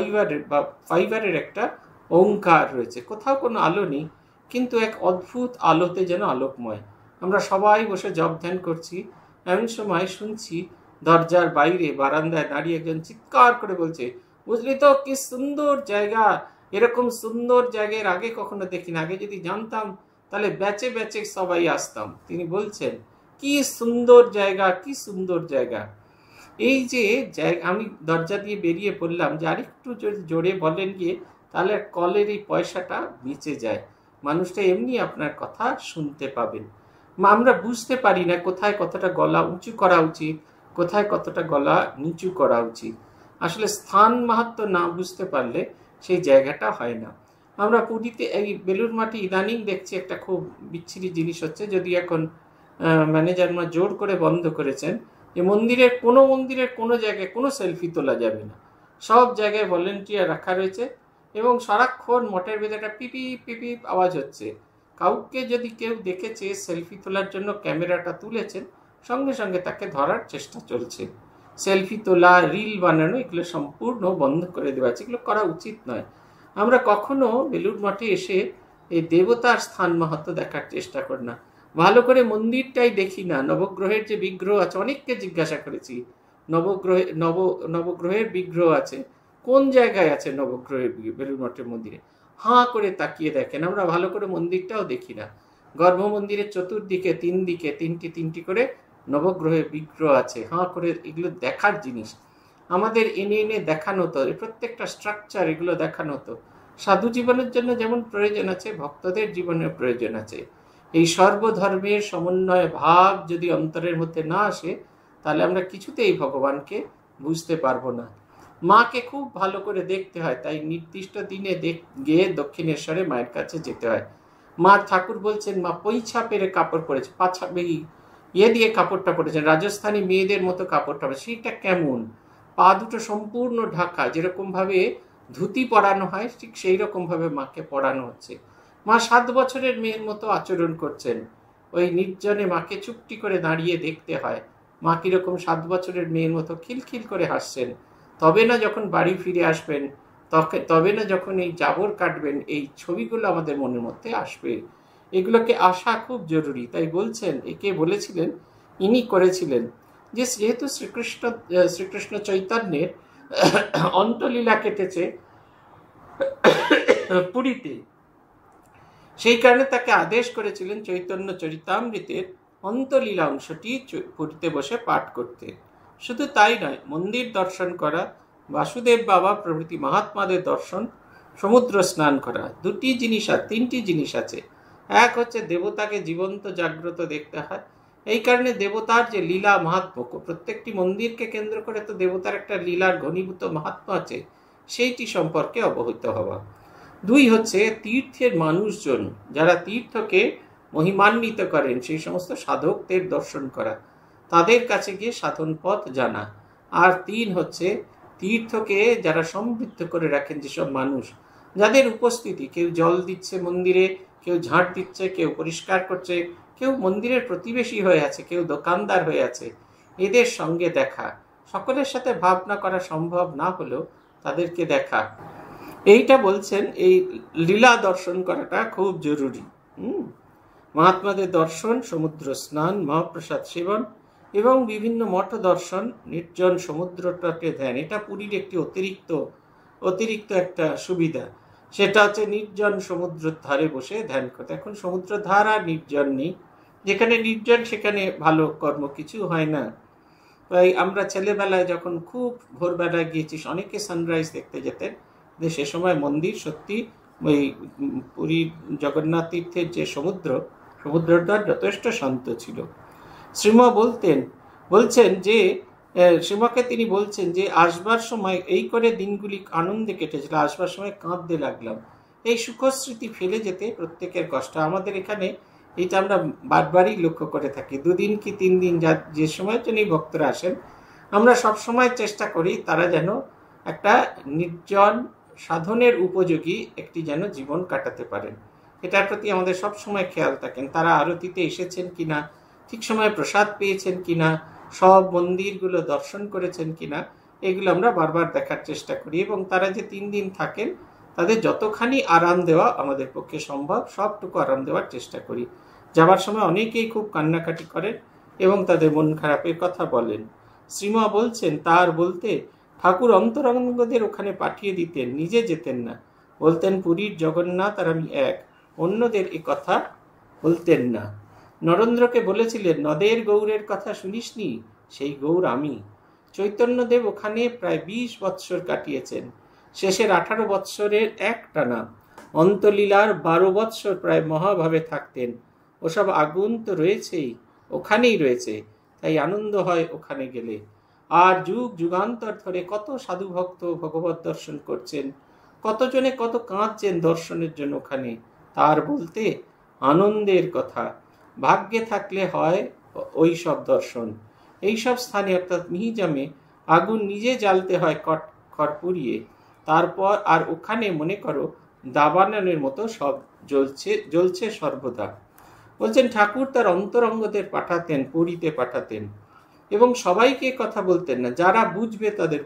ফাইবারের একটা ওঙ্কার রয়েছে। কোথাও কোনো আলো নেই, কিন্তু এক অদ্ভুত আলোতে যেন আলোকময়। আমরা সবাই বসে জপ ধ্যান করছি, এমন সময় শুনছি দরজার বাইরে বারান্দায় দাঁড়িয়ে একজন চিৎকার করে বলছে, বুঝলি তো কি সুন্দর জায়গা, এরকম সুন্দর জায়গার আগে কখনো দেখি না, আগে যদি জানতাম তাহলে ব্যাচে ব্যাচে সবাই আসতাম। তিনি বলছেন, কি সুন্দর জায়গা, কি সুন্দর জায়গা। এই যে আমি দরজা দিয়ে বেরিয়ে পড়লাম যে আরেকটু যদি জোরে বলেন গিয়ে, তাহলে কলের এই পয়সাটা বেঁচে যায়, মানুষটা এমনি আপনার কথা শুনতে পাবেন। আমরা বুঝতে পারি না কোথায় কতটা গলা উঁচু করা উচিত, কোথায় কতটা গলা নিচু করা উচিত। আসলে স্থান মাহাত্ম্য না বুঝতে পারলে সেই জায়গাটা হয় না। আমরা পুরীতে এই বেলুড় মাঠে ইদানিং দেখছি একটা খুব বিচ্ছিরি জিনিস হচ্ছে, যদি এখন ম্যানেজাররা জোর করে বন্ধ করেছেন যে মন্দিরের কোনো জায়গায় কোনো সেলফি তোলা যাবে না। সব জায়গায় ভলেন্টিয়ার রাখা রয়েছে এবং সারাক্ষণ মঠের ভেতরে পিপি পিপি আওয়াজ হচ্ছে। কাউকে যদি কেউ দেখেছে সেলফি তোলার জন্য ক্যামেরাটা তুলেছেন, সঙ্গে সঙ্গে তাকে ধরার চেষ্টা চলছে। সেলফি তোলা, রিল বানানো, এগুলো সম্পূর্ণ বন্ধ করে দেওয়া আছে, এগুলো করা উচিত নয়। আমরা কখনো বেলুড় মঠে এসে এই দেবতার স্থান মাহাত্ম্য দেখার চেষ্টা করি না, ভালো করে মন্দিরটাই দেখি না। নবগ্রহের যে বিগ্রহ আছে, অনেককে জিজ্ঞাসা করেছি, নবগ্রহের বিগ্রহ আছে, কোন জায়গায় আছে নবগ্রহের বেলুড় মঠের মন্দিরে? হাঁ করে তাকিয়ে দেখেন। আমরা ভালো করে মন্দিরটাও দেখি না। গর্ভ মন্দিরের চতুর্দিকে তিনটি করে নবগ্রহের বিগ্রহ আছে, হাঁ করে। এগুলো দেখার জিনিস, আমাদের এনে এনে দেখানো হতো, প্রত্যেকটা স্ট্রাকচার এগুলো দেখানো হতো। সাধু জীবনের জন্য যেমন প্রয়োজন আছে, ভক্তদের জীবনের প্রয়োজন আছে। এই সর্বধর্মের সমন্বয় ভাব যদি অন্তরের মধ্যে না আসে, তাহলে আমরা কিছুতেই ভগবানকে বুঝতে পারবো না। মাকে খুব ভালো করে দেখতে হয়, তাই নির্দিষ্ট দিনে গিয়ে দক্ষিণেশ্বরে মায়ের কাছে যেতে হয়। মা ঠাকুর বলছেন, মা পৈছা পেরে কাপড় পরেছে, পাছা দিয়ে কাপড়টা পরেছেন, রাজস্থানী মেয়েদের মতো কাপড়টা পরেছে। সেটা কেমন? পা দুটো সম্পূর্ণ ঢাকা, যেরকম ভাবে ধুতি পরানো হয় ঠিক সেই রকম ভাবে মাকে পরানো হচ্ছে। মা 7 বছরের মেয়ের মতো আচরণ করছেন। ওই নির্জনে মাকে চুপটি করে দাঁড়িয়ে দেখতে হয়, মা কিরকম 7 বছরের মেয়ের মতো খিলখিল করে হাসছেন। তবে না যখন বাড়ি ফিরে আসবেন, তবে না যখন এই জাবর কাটবেন, এই ছবিগুলো আমাদের মনের মধ্যে আসবে। এগুলোকে আসা খুব জরুরি। তাই বলছেন, একে বলেছিলেন, ইনি করেছিলেন যে যেহেতু শ্রীকৃষ্ণ চৈতন্যের অন্তলীলা কেটেছে পুরীতে, সেই কারণে তাকে আদেশ করেছিলেন চৈতন্য চরিতামৃতের অন্তলীলা অংশটি পুরীতে বসে পাঠ করতে। শুধু তাই নয়, মন্দির দর্শন করা, বাসুদেব বাবা প্রভৃতি মহাত্মাদের দর্শন, সমুদ্র স্নান করা, তিনটি জিনিস আছে। এক হচ্ছে দেবতাকে জীবন্ত জাগ্রত দেখতে হয়। এই কারণে দেবতার যে লীলা মাহাত্ম্য, প্রত্যেকটি মন্দিরকে কেন্দ্র করে তো দেবতার একটা লীলার ঘনীভূত মাহাত্ম্য আছে, সেইটি সম্পর্কে অবহিত হওয়া। 2 হচ্ছে তীর্থের মানুষজন যারা তীর্থকে মহিমান্বিত করেন, সেই সমস্ত সাধকদের দর্শন করা, তাদের কাছে গিয়ে সাধন পথ জানা। আর 3 হচ্ছে তীর্থকে যারা সমৃদ্ধ করে রাখেন, যেসব মানুষ যাদের উপস্থিতি, কেউ জল দিচ্ছে মন্দিরে, কেউ ঝাঁট দিচ্ছে, কেউ পরিষ্কার করছে, কেউ মন্দিরের প্রতিবেশী হয়ে আছে, কেউ দোকানদার হয়ে আছে, এদের সঙ্গে দেখা। সকলের সাথে ভাবনা করা সম্ভব না হলেও তাদেরকে দেখা। এইটা বলছেন এই লীলা দর্শন করাটা খুব জরুরি। মহাত্মাদের দর্শন, সমুদ্র স্নান, মহাপ্রসাদ সেবন এবং বিভিন্ন মঠ দর্শন, নির্জন সমুদ্র তটে ধ্যান, এটা পুরীর একটি অতিরিক্ত একটা সুবিধা। সেটা হচ্ছে নির্জন সমুদ্রের ধারে বসে ধ্যান করতে। এখন সমুদ্র ধার আর নির্জন নেই, যেখানে নির্জন সেখানে ভালো কর্ম কিছু হয় না। তাই আমরা ছেলেবেলায় যখন খুব ভোরবেলায় গিয়েছি, অনেকে সানরাইজ দেখতে যেতেন, যে সে সময় মন্দির সত্যি ওই পুরীর জগন্নাথ তীর্থের যে সমুদ্রটা যথেষ্ট শান্ত ছিল। শ্রীমা বলছেন যে শ্রীমাকে তিনি বলছেন যে আসবার সময় এই করে দিনগুলি আনন্দে কেটেছিল, আসবার সময় কাঁদতে লাগলাম। এই সুখস্মৃতি ফেলে যেতে প্রত্যেকের কষ্ট। আমাদের এখানে এটা আমরা বারবারই লক্ষ্য করে থাকি, 2 দিন কি 3 দিন যে সময়ের জন্যই ভক্তরা আসেন, আমরা সব সময় চেষ্টা করি তারা যেন একটা নির্জন সাধনের উপযোগী একটি যেন জীবন কাটাতে পারেন। এটার প্রতি আমাদের সব সময় খেয়াল থাকেন। তারা আরতিতে এসেছেন কিনা, ঠিক সময়ে প্রসাদ পেয়েছেন কিনা, সব মন্দিরগুলো দর্শন করেছেন কিনা, এগুলো আমরা বারবার দেখার চেষ্টা করি। এবং তারা যে 3 দিন থাকেন তাদের যতখানি আরাম দেওয়া আমাদের পক্ষে সম্ভব সবটুকু আরাম দেওয়ার চেষ্টা করি। যাবার সময় অনেকেই খুব কান্নাকাটি করেন এবং তাদের মন খারাপের কথা বলেন। শ্রীমা বলছেন তার বলতে ঠাকুর অন্তরঙ্গদের ওখানে পাঠিয়ে দিতেন, নিজে যেতেন না। বলতেন পুরীর জগন্নাথ আর আমি এক, অন্যদের এ কথা বলতেন না। নরেন্দ্রকে বলেছিলেন নদের গৌরের কথা শুনিসনি, সেই গৌর আমি। চৈতন্যদেব ওখানে প্রায় 20 বৎসর কাটিয়েছেন, শেষের 18 বৎসরের এক টানা। অন্তলীলার 12 বৎসর প্রায় মহাভাবে থাকতেন। ওসব আগুন তো রয়েছেই, ওখানেই রয়েছে, তাই আনন্দ হয় ওখানে গেলে। আর যুগ যুগান্তর ধরে কত সাধু ভক্ত ভগবত দর্শন করছেন, কতজনে কত কাঁদছেন দর্শনের জন্য ওখানে। তার বলতে আনন্দের কথা। ভাগ্যে থাকলে হয় ওই সব দর্শন। এইসব স্থানে অর্থাৎ মিহিজামে আগুন নিজে জ্বালতে হয় খড় পুড়িয়ে, তারপর আর ওখানে মনে করো দাবানলের মতো সব জ্বলছে সর্বদা। বলছেন ঠাকুর তার অন্তরঙ্গদের পাঠাতেন, পুরীতে পাঠাতেন এবং সবাইকে কথা বলতেন না, যারা বুঝবে তাদের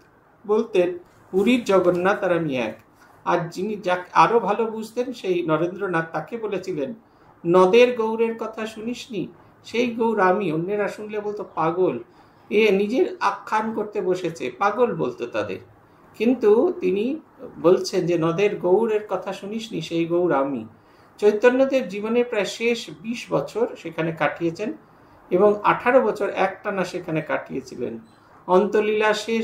বলতেন পুরীর জগন্নাথ আর আমি এক। আর যিনি আরো ভালো বুঝতেন সেই নরেন্দ্রনাথ, তাকে বলেছিলেন নদের গৌরের কথা শুনিসনি, সেই গৌর আমি। অন্যেরা শুনলে বলতো পাগল, এ নিজের আখ্যান করতে বসেছে, পাগল বলতো তাদের। কিন্তু তিনি বলছেন যে নদের গৌরের কথা শুনিসনি, সেই গৌর আমি। চৈতন্যদেব জীবনের প্রায় শেষ 20 বছর সেখানে কাটিয়েছেন এবং 18 বছর একটানা সেখানে কাটিয়েছিলেন। অন্তলীলা শেষ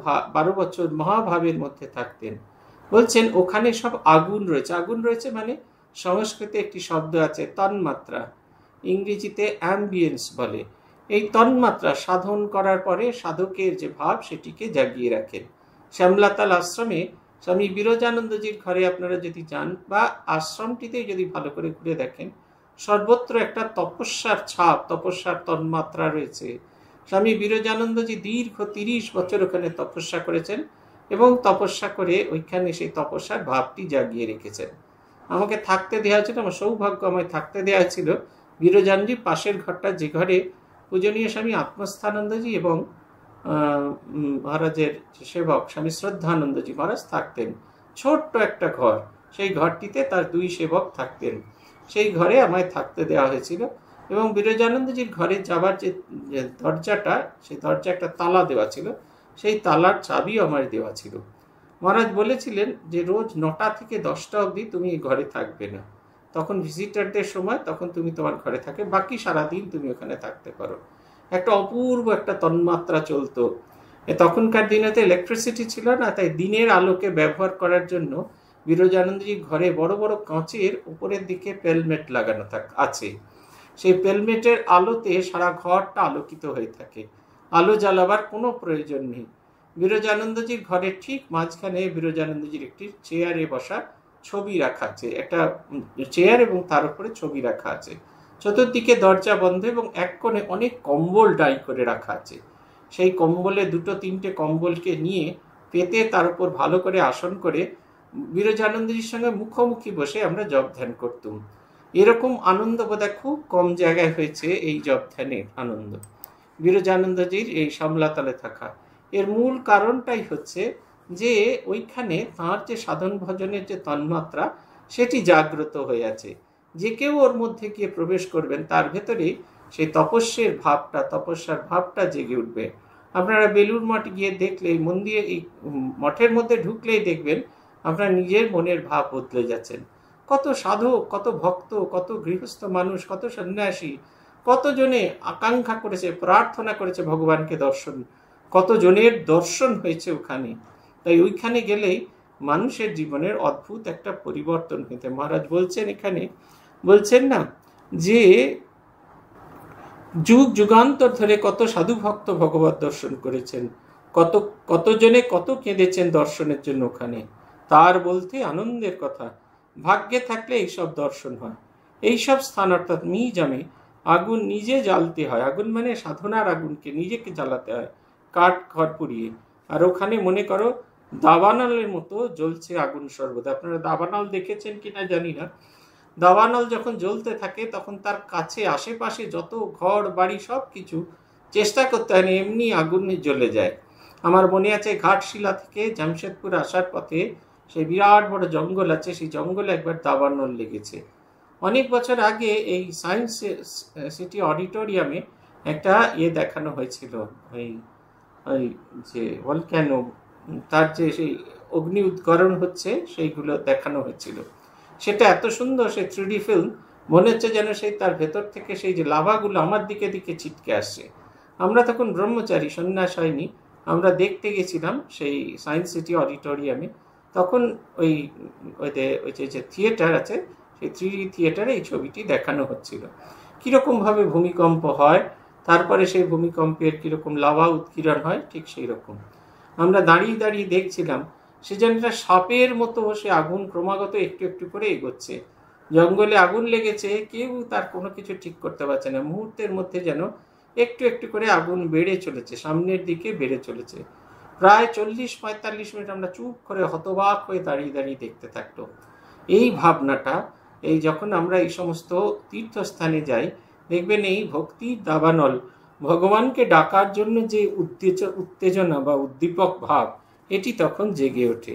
12 বছর মহাভাবের মধ্যে থাকতেন। বলছেন ওখানে সব আগুন রয়েছে মানে সংস্কৃতে একটি শব্দ আছে তন্মাত্রা, ইংরেজিতে অ্যাম্বিয়েন্স বলে। এই তন্মাত্রা সাধন করার পরে সাধকের যে ভাব সেটিকে জাগিয়ে রাখেন। শ্যামলাতাল আশ্রমে স্বামী বিরজানন্দজির ঘরে আপনারা যদি যান বা আশ্রমটিতে যদি ভালো করে ঘুরে দেখেন, সর্বত্র একটা তপস্যার ছাপ, তপস্যার তন্মাত্রা রয়েছে। স্বামী বিরজানন্দজি দীর্ঘ 30 বছর ওখানে তপস্যা করেছেন এবং তপস্যা করে ওইখানে সেই তপস্যার ভাবটি জাগিয়ে রেখেছেন। আমাকে থাকতে দেওয়া হয়েছিল, আমার সৌভাগ্য, আমায় থাকতে দেওয়া হয়েছিল বিরজানজি পাশের ঘরটা, যে ঘরে পূজনীয় স্বামী আত্মস্থানন্দজি এবং মহারাজের সেবক স্বামী শ্রদ্ধানন্দজি মহারাজ থাকতেন। ছোট্ট একটা ঘর, সেই ঘরটিতে তার 2 সেবক থাকতেন। সেই ঘরে আমায় থাকতে দেওয়া হয়েছিল এবং বিরজানন্দজির ঘরে যাবার যে দরজাটা, সেই দরজা একটা তালা দেওয়া ছিল, সেই তালার চাবি আমার দেওয়া ছিল। মহারাজ বলেছিলেন যে রোজ 9টা থেকে 10টা অবধি তুমি ঘরে থাকবে না, তখন ভিজিটারদের সময়, তখন তুমি তোমার ঘরে থাকে, বাকি সারাদিন তুমি ওখানে থাকতে পারো। একটা অপূর্ব একটা তন্মাত্রা চলতো। তখনকার দিনে তো ইলেকট্রিসিটি ছিল না, তাই দিনের আলোকে ব্যবহার করার জন্য বিরজানন্দজির ঘরে বড় বড় কাঁচের উপরের দিকে পেলমেট লাগানো আছে। সেই পেলমেটের আলোতে সারা ঘরটা আলোকিত হয়ে থাকে, আলো জ্বালাবার কোনো প্রয়োজন নেই। বিরজানন্দজির ঘরের ঠিক মাঝখানে বিরজানন্দজির একটি চেয়ারে বসা ছবি রাখা আছে, একটা চেয়ার এবং তার উপরে ছবি রাখা আছে। চতুর্দিকে দরজা বন্ধ এবং এক কোণে অনেক কম্বল ডাই করে রাখা আছে। সেই কম্বলে 2-3টে কম্বলকে নিয়ে পেতে তার উপর ভালো করে আসন করে বিরজানন্দজির সঙ্গে মুখোমুখি বসে আমরা জপ ধ্যান করতাম। এরকম আনন্দ বোধহয় খুব কম জায়গায় হয়েছে, এই জপ ধ্যানের আনন্দ বিরজানন্দজির এই সামলাতলে থাকা। এর মূল কারণটাই হচ্ছে যে ওইখানে তাঁর যে সাধন ভজনের যে তন্মাত্রা সেটি জাগ্রত হয়ে আছে। যে কেউ ওর মধ্যে গিয়ে প্রবেশ করবেন তার ভেতরেই সেই তপস্যার ভাবটা জেগে উঠবে। আপনারা বেলুড় মঠ গিয়ে দেখলেই, মন্দিরে এই মঠের মধ্যে ঢুকলেই দেখবেন আপনার নিজের মনের ভাব বদলে যাচ্ছেন। কত সাধক, কত ভক্ত, কত গৃহস্থ মানুষ, কত সন্ন্যাসী, কতজনে আকাঙ্ক্ষা করেছে, প্রার্থনা করেছে ভগবানকে দর্শন, কতজনের দর্শন হয়েছে ওখানে। তাই ওইখানে গেলেই মানুষের জীবনের অদ্ভুত একটা পরিবর্তন হইতে। মহারাজ বলছেন এখানে, বলছেন না যে যুগ যুগান্তর ধরে কত সাধু ভক্ত ভগবত দর্শন করেছেন, কতজনে কত কেঁদেছেন দর্শনের জন্য ওখানে। তার বলতে আনন্দের কথা, ভাগ্যে থাকলে এইসব দর্শন হয়। এইসব স্থান অর্থাৎ মিউজিয়ামে আগুন নিজে জ্বালতে হয়। আগুন মানে সাধনার আগুনকে নিজেকে জ্বালাতে হয়, কাঠ খড় পুড়িয়ে। আর ওখানে মনে করো দাবানলের মতো জ্বলছে আগুন সর্বদা। আপনারা দাবানল দেখেছেন কিনা জানি না। দাবানল যখন জ্বলতে থাকে তখন তার কাছে আশেপাশে যত ঘর বাড়ি সব কিছু চেষ্টা করতে হয় না, এমনি আগুনে জ্বলে যায়। আমার মনে আছে ঘাটশিলা থেকে জামশেদপুর আসার পথে সেই বিরাট বড় জঙ্গল আছে, সেই জঙ্গলে একবার দাবানল লেগেছে। অনেক বছর আগে এই সায়েন্স সিটি অডিটোরিয়ামে একটা দেখানো হয়েছিল, ওই যে ভলক্যানো, তার যে সেই অগ্নি উদ্গরণ হচ্ছে সেইগুলো দেখানো হয়েছিল। সেটা এত সুন্দর, সেই 3D ফিল্ম, মনে হচ্ছে যেন সেই তার ভেতর থেকে সেই যে লাভাগুলো আমার দিকে দিকে ছিটকে আসছে। আমরা তখন ব্রহ্মচারী, সন্ন্যাস হয়নি, আমরা দেখতে গেছিলাম সেই সায়েন্স সিটি অডিটোরিয়ামে। তখন ওই যে থিয়েটার আছে, সেই 3D থিয়েটারে এই ছবিটি দেখানো হচ্ছিল। কীরকমভাবে ভূমিকম্প হয়, তারপরে সেই ভূমিকম্পের কীরকম লাভা উৎকিরণ হয়, ঠিক সেই রকম আমরা দাঁড়িয়ে দাঁড়িয়ে দেখছিলাম। সে যেন একটা সাপের মতো সে আগুন ক্রমাগত একটু একটু করে এগোচ্ছে। জঙ্গলে আগুন লেগেছে, কেউ তার কোনো কিছু ঠিক করতে পারছে না। মুহূর্তের মধ্যে যেন একটু একটু করে আগুন বেড়ে চলেছে, সামনের দিকে বেড়ে চলেছে। প্রায় 40-45 মিনিট আমরা চুপ করে হতবাক হয়ে দাঁড়িয়ে দাঁড়িয়ে দেখতে থাকতো। এই ভাবনাটা, এই যখন আমরা এই সমস্ত তীর্থস্থানে যাই, দেখবেন এই ভক্তির দাবানল, ভগবানকে ডাকার জন্য যে উত্তেজনা বা উদ্দীপক ভাব, এটি তখন জেগে ওঠে।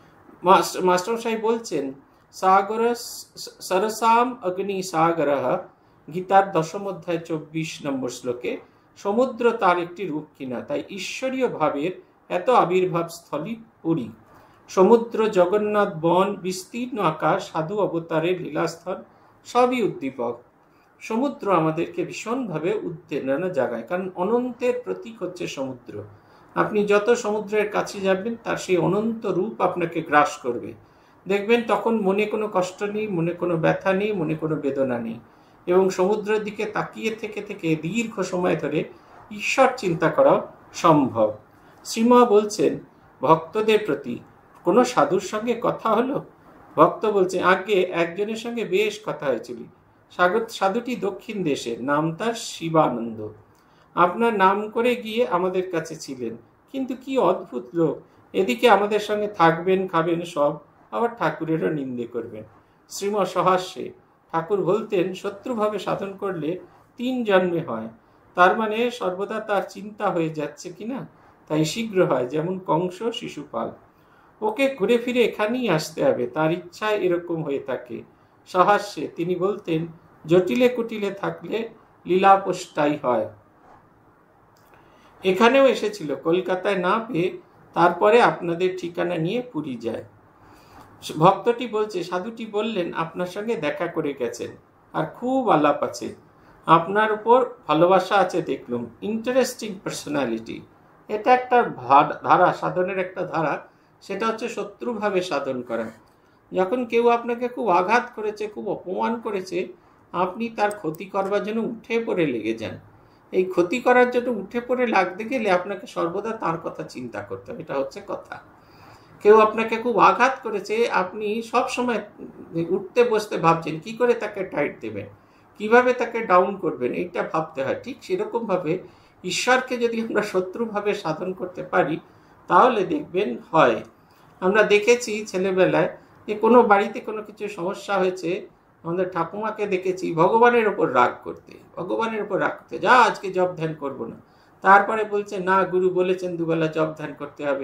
মাস্টার সাহেব বলছেন, সাগর সরসাম অগ্নি সাগরঃ, গীতার 10ম অধ্যায় 24 নম্বর শ্লোকে, সমুদ্র তার একটি রূপ কিনা। তাই ঈশ্বরীয় ভাবের এত আবির্ভাব স্থলী পুরী। সমুদ্র, জগন্নাথ, বন, বিস্তীর্ণ আকাশ, সাধু অবতারের লীলাস্থল, সবই উদ্দীপক। সমুদ্র আমাদেরকে ভীষণভাবে উত্তেজনা জাগায়, কারণ অনন্তের প্রতীক হচ্ছে সমুদ্র। আপনি যত সমুদ্রের কাছে যাবেন তার সেই অনন্ত রূপ আপনাকে গ্রাস করবে। দেখবেন তখন মনে কোনো কষ্ট নেই, মনে কোনো ব্যথা নেই, মনে কোনো বেদনা নেই, এবং সমুদ্রের দিকে তাকিয়ে থেকে থেকে দীর্ঘ সময় ধরে ঈশ্বর চিন্তা করা সম্ভব। শ্রীমা বলছেন ভক্তদের প্রতি, কোনো সাধুর সঙ্গে কথা হলো? ভক্ত বলছে, আগে একজনের সঙ্গে বেশ কথা হয়েছিল। সাধুটি দক্ষিণ দেশের, নাম তার শিবানন্দ। আপনার নাম করে গিয়ে আমাদের কাছে ছিলেন, কিন্তু কি অদ্ভুত লোক, এদিকে আমাদের সঙ্গে থাকবেন, খাবেন সব, আবার ঠাকুরেরও নিন্দে করবেন। শ্রীম সহাস্যে ঠাকুর বলতেন, শত্রুভাবে সাধন করলে 3 জন্মে হয়, তার মানে সর্বদা তার চিন্তা হয়ে যাচ্ছে কিনা, তাই শীঘ্র হয়, যেমন কংস শিশুপাল। ওকে ঘুরে ফিরে এখানেই আসতে হবে, তার ইচ্ছা এরকম হয়ে থাকে। সহাস্যে তিনি বলতেন, জটিলে কুটিলে থাকলে লীলাপোষ্টাই হয়। এখানেও এসেছিল, কলকাতায় না পেয়ে তারপরে আপনাদের ঠিকানা নিয়ে পুরী যায়। ভক্তটি বলছে, সাধুটি বললেন আপনার সঙ্গে দেখা করে গেছেন, আর খুব আলাপ আছে, আপনার উপর ভালোবাসা আছে দেখলুম, ইন্টারেস্টিং পার্সোনালিটি। এটা একটা ধারা, সাধনের একটা ধারা, সেটা হচ্ছে শত্রুভাবে সাধন করা। যখন কেউ আপনাকে খুব আঘাত করেছে, খুব অপমান করেছে, আপনি তার ক্ষতি করবার জন্য উঠে পড়ে লেগে যান। এই ক্ষতি করার জন্য উঠে পড়ে লাগতে গেলে আপনাকে সর্বদা তার কথা চিন্তা করতে হবে, এটা হচ্ছে কথা। কেউ আপনাকে খুব আঘাত করেছে, আপনি সব সময় উঠতে বসতে ভাবছেন কি করে তাকে টাইট দেবেন, কিভাবে তাকে ডাউন করবেন, এইটা ভাবতে হয়। ঠিক সেরকমভাবে ঈশ্বরকে যদি আমরা শত্রুভাবে সাধন করতে পারি তাহলে দেখবেন হয়। আমরা দেখেছি ছেলেবেলায় যে কোনো বাড়িতে কোনো কিছু সমস্যা হয়েছে, আমাদের ঠাকুমাকে দেখেছি ভগবানের ওপর রাগ করতে, যা আজকে জপ ধ্যান করবো না। তারপরে বলছে, না গুরু বলেছেন দুবেলা জপ ধ্যান করতে হবে,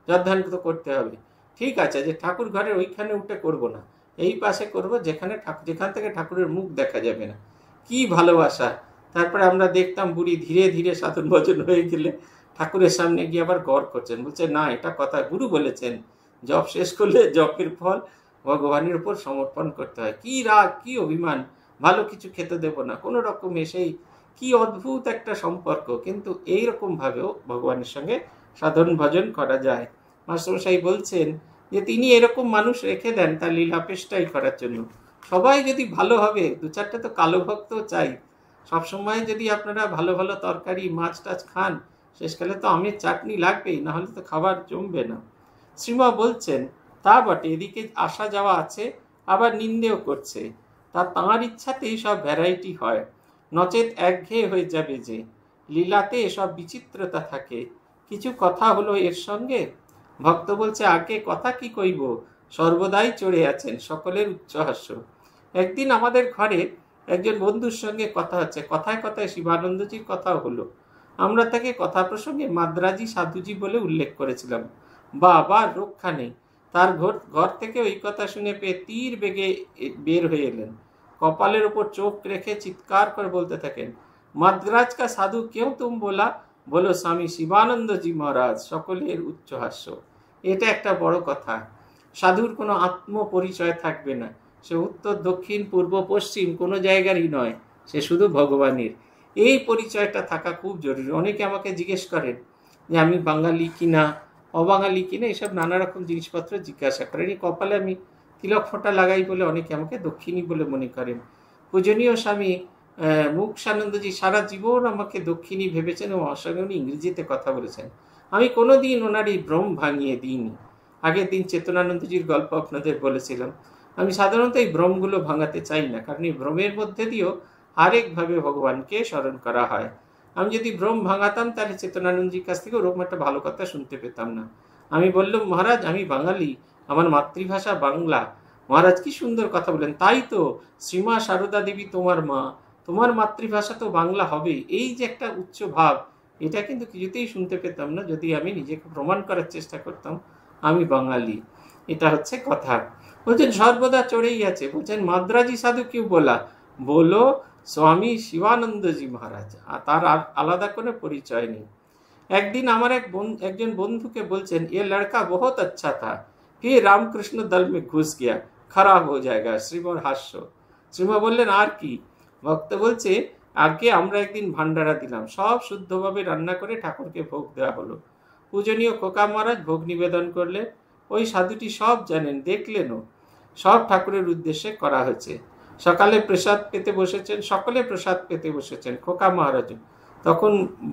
যজ্ঞান তো করতে হবে। ঠিক আছে, যে ঠাকুর ঘরের ওইখানে উঠে করব না, এই পাশে করব যেখান থেকে ঠাকুরের মুখ দেখা যাবে না। কি ভালোবাসা! তারপরে আমরা দেখতাম বুড়ি ধীরে ধীরে সাধন ভজন হয়ে গেলে ঠাকুরের সামনে গিয়ে আবার গড় করছেন, বলছে না এটা কথা গুরু বলেছেন, জপ শেষ করলে জপের ফল ভগবানের উপর সমর্পণ করতে হয়। কি রাগ, কি অভিমান, ভালো কিছু খেতে দেব না, কোনো রকমে সেই কি অদ্ভুত একটা সম্পর্ক। কিন্তু এইরকম ভাবেও ভগবানের সঙ্গে সাধন ভজন করা যায়। মাস্টারমশাই বলছেন যে তিনি এরকম মানুষ রেখে দেন তার লীলাপেশটাই করার জন্য। সবাই যদি ভালো হবে, দু চারটে তো কালো ভক্ত চাই। সবসময় যদি আপনারা ভালো ভালো তরকারি মাছ টাছ খান, শেষকালে তো আমের চাটনি লাগবেই, না হলে তো খাবার জমবে না। শ্রীমা বলছেন তা বটে, এদিকে আসা যাওয়া আছে, আবার নিন্দেও করছে। তাঁর ইচ্ছাতেই সব ভ্যারাইটি হয়, নচেত একঘেয়ে হয়ে যাবে যে। লীলাতে এসব বিচিত্রতা থাকে, কিছু কথা হলো এর সঙ্গে। ভক্ত বলছে আগে কথা কি কইব, সর্বদাই চড়ে আছেন, সকলের উচ্চহাস্য। একদিন আমাদের ঘরে একজন বন্ধুর সঙ্গে কথা হচ্ছে, কথায় কথায় শিবানন্দজির কথাও হলো। আমরা তাকে কথা প্রসঙ্গে মাদ্রাজি সাধুজি বলে উল্লেখ করেছিলাম। বাবা রক্ষা নেই, তার ঘর থেকে ওই কথা শুনে পেয়ে তীর বেগে বের হয়ে এলেন, কপালের ওপর চোখ রেখে চিৎকার করে বলতে থাকেন, মাদ্রাজ কা সাধু কেউ তুম বলা, বলো স্বামী শিবানন্দজি মহারাজ, সকলের উচ্চহাস্য। এটা একটা বড় কথা। সাধুর কোনো আত্মপরিচয় থাকবে না, সে উত্তর দক্ষিণ পূর্ব পশ্চিম কোনো জায়গারই নয়, সে শুধু ভগবানের। এই পরিচয়টা থাকা খুব জরুরি। অনেকে আমাকে জিজ্ঞেস করেন যে আমি বাঙালি কিনা, অবাঙালি কিনা, এসব নানা রকম জিনিসপত্র জিজ্ঞাসা করেন। এই কপালে আমি তিলক ফোঁটা লাগাই বলে অনেকে আমাকে দক্ষিণী বলে মনে করেন। পূজনীয় স্বামী মুক্তানন্দজি সারা জীবন আমাকে দক্ষিণী ভেবেছেন এবং আমার সঙ্গে উনি ইংরেজিতে কথা বলেছেন। আমি কোনোদিন ওনার এই ভ্রম ভাঙিয়ে দিইনি। আগের দিন চেতনানন্দজির গল্প আপনাদের বলেছিলাম। আমি সাধারণত এই ভ্রমগুলো ভাঙাতে চাই না, কারণ এই ভ্রমের মধ্যে দিয়েও আরেকভাবে ভগবানকে স্মরণ করা হয়। আমি যদি ভ্রম ভাঙাতাম তাহলে চেতনানন্দজির কাছ থেকে ওরকম একটা ভালো কথা শুনতে পেতাম না। আমি বললাম মহারাজ আমি বাঙালি, আমার মাতৃভাষা বাংলা। মহারাজ কি সুন্দর কথা বলেন, তাই তো শ্রীমা সারদা দেবী তোমার মা, তোমার মাতৃভাষা তো বাংলা হবে। এই যে একটা উচ্চ ভাব, এটা কিন্তু কিছুতেই শুনতে পেতাম না যদি আমি নিজেকে প্রমাণ করার চেষ্টা করতাম আমি বাঙালি। এটা হচ্ছে কথা। বলছেন সর্বদা চড়েই আছে। বলছেন মাদ্রাজি সাধু কেউ বলা, বলো স্বামী শিবানন্দজি মহারাজ, আর তার আলাদা কোনো পরিচয় নেই। একদিন আমার একজন বন্ধুকে বলছেন এ লড়কা বহুত আচ্ছা থা, ফির রামকৃষ্ণ দল মে ঘুস গিয়া, খারাপ হয়ে যায়গা। শ্রীমর হাস্য। শ্রীমা বললেন আর কি? ভক্ত বলছে আগে আমরা একদিন ভান্ডারা দিলাম, সব শুদ্ধভাবে রান্না করে ঠাকুরকে ভোগ দেওয়া হলো। পূজনীয় খোকা মহারাজ ভোগ নিবেদন করলে, ওই সাধুটি সব জানেন, দেখলেনও, সব ঠাকুরের উদ্দেশ্যে করা হয়েছে। সকালে প্রসাদ পেতে বসেছেন, সকলে প্রসাদ পেতে বসেছেন, খোকা মহারাজ তখন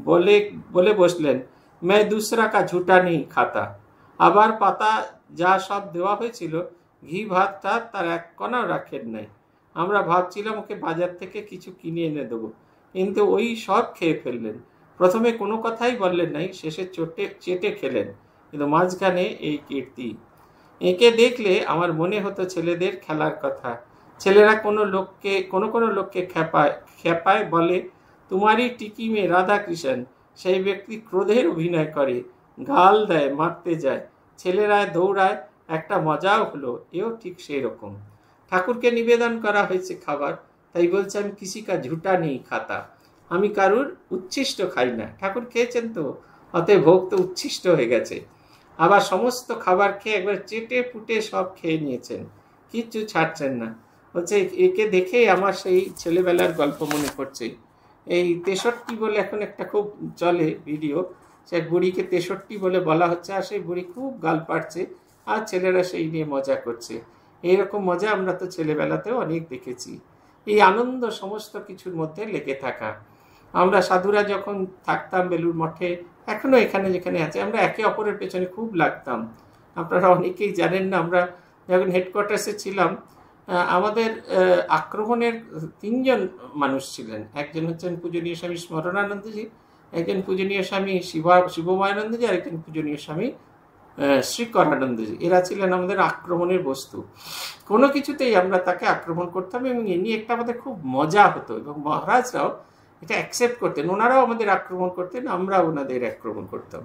বলে বসলেন मैं दूसरा का झूठा नहीं खाता। আবার পাতা যা সব দেওয়া হয়েছিল ঘি ভাতটা তার এক কণাও রাখেন নাই। আমরা ভাবছিলাম ওকে বাজার থেকে কিছু কিনে এনে দেবো, কিন্তু ওই সব খেয়ে ফেললেন। প্রথমে কোনো কথাই বললেন নাই, শেষে চেটে খেলেন, কিন্তু মাঝখানে এই কীর্তি। একে দেখলে আমার মনে হতো ছেলেদের খেলার কথা। ছেলেরা কোনো লোককে খেপায় বলে তোমারই টিকি মে রাধা কৃষ্ণ, সেই ব্যক্তি ক্রোধের অভিনয় করে, গাল দেয়, মারতে যায়, ছেলেরা দৌড়ায়, একটা মজাও হলো। এও ঠিক সেই রকম। ঠাকুরকে নিবেদন করা হয়েছে খাবার, তাই বলছে আমি কিসি কা ঝুটা নেই খাতা, আমি কারুর উচ্ছিষ্ট খাই না। ঠাকুর খেয়েছেন তো, অতএব ভোগ তো উচ্ছিষ্ট হয়ে গেছে। আবার সমস্ত খাবার খেয়ে একবার চেটে পুটে সব খেয়ে নিয়েছেন, কিচ্ছু ছাড়ছেন না। বলছে একে দেখে আমার সেই ছেলেবেলার গল্প মনে পড়ছে। এই 63 বলে এখন একটা খুব চলে ভিডিও, সে বুড়িকে 63 বলে বলা হচ্ছে, আর সেই বুড়ি খুব গাল পাড়ছে, আর ছেলেরা সেই নিয়ে মজা করছে। এইরকম মজা আমরা তো ছেলেবেলাতেও অনেক দেখেছি। এই আনন্দ সমস্ত কিছুর মধ্যে লেগে থাকা। আমরা সাধুরা যখন থাকতাম বেলুড় মঠে, এখনো এখানে যেখানে আছে, আমরা একে অপরের পেছনে খুব লাগতাম। আপনারা অনেকেই জানেন না, আমরা যখন হেডকোয়ার্টার্সে ছিলাম, আমাদের আক্রমণের 3 জন মানুষ ছিলেন। একজন হচ্ছেন পূজনীয় স্বামী স্মরণানন্দজি, একজন পূজনীয় স্বামী শিবময়ানন্দজি, আর একজন পূজনীয় স্বামী শ্রীকরানন্দজি। এরা ছিলেন আমাদের আক্রমণের বস্তু। কোনো কিছুতেই আমরা তাকে আক্রমণ করতাম এবং এ নিয়ে একটা আমাদের খুব মজা হতো, এবং মহারাজরাও এটা অ্যাকসেপ্ট করতেন। ওনারাও আমাদের আক্রমণ করতেন, আমরাও ওনাদের আক্রমণ করতাম।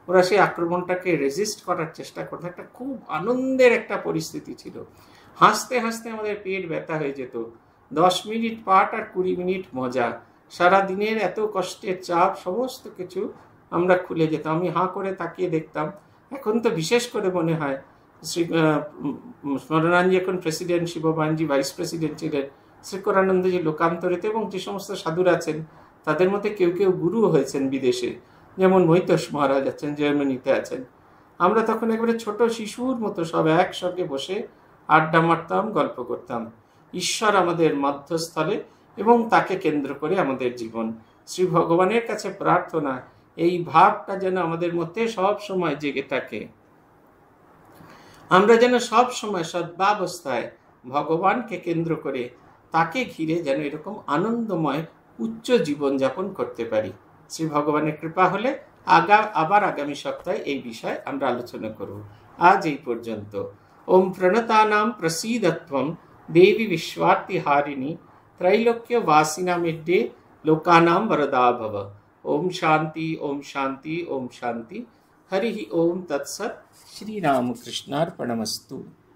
ওরা সেই আক্রমণটাকে রেজিস্ট করার চেষ্টা করতো। একটা খুব আনন্দের একটা পরিস্থিতি ছিল। হাসতে হাসতে আমাদের পেট ব্যথা হয়ে যেত। 10 মিনিট পাঠ আর 20 মিনিট মজা। সারা দিনের এত কষ্টের চাপ সমস্ত কিছু আমরা খুলে যেতাম। আমি হাঁ করে তাকিয়ে দেখতাম। এখন তো বিশেষ করে মনে হয় স্মরণানন্দজি এখন প্রেসিডেন্ট, শিববানজি ভাইস প্রেসিডেন্ট ছিলেন, শ্রীকরানন্দজি লোকান্তরিত, এবং যে সমস্ত সাধুরা আছেন তাদের মধ্যে কেউ কেউ গুরু হয়েছেন বিদেশে, যেমন মৈতোষ মহারাজ আছেন, জার্মানিতে আছেন। আমরা তখন একেবারে ছোট শিশুর মতো সব একসঙ্গে বসে আড্ডা মারতাম, গল্প করতাম। ঈশ্বর আমাদের মধ্যস্থলে এবং তাকে কেন্দ্র করে আমাদের জীবন। শ্রী ভগবানের কাছে প্রার্থনা এই ভাবটা যেন আমাদের মধ্যে সব সময় জেগে থাকে। আমরা যেন সব সময় সদ্ভাবস্থায় ভগবানকে কেন্দ্র করে তাকে ঘিরে যেন এরকম আনন্দময় উচ্চ জীবন যাপন করতে পারি। শ্রী ভগবানের কৃপা হলে আবার আগামী সপ্তাহে এই বিষয়ে আমরা আলোচনা করব। আজ এই পর্যন্ত। ওম প্রণতানাম প্রসীদত্বম দেবী বিশ্বার্তিহারিণী ত্রৈলোক্য বাসিনামিড্ডে লোকানাম বরদা ভব। ओम शांति ओम शांति ओम शांति। हरि ओम तत्सत्। श्री रामकृष्णार्पणमस्तु।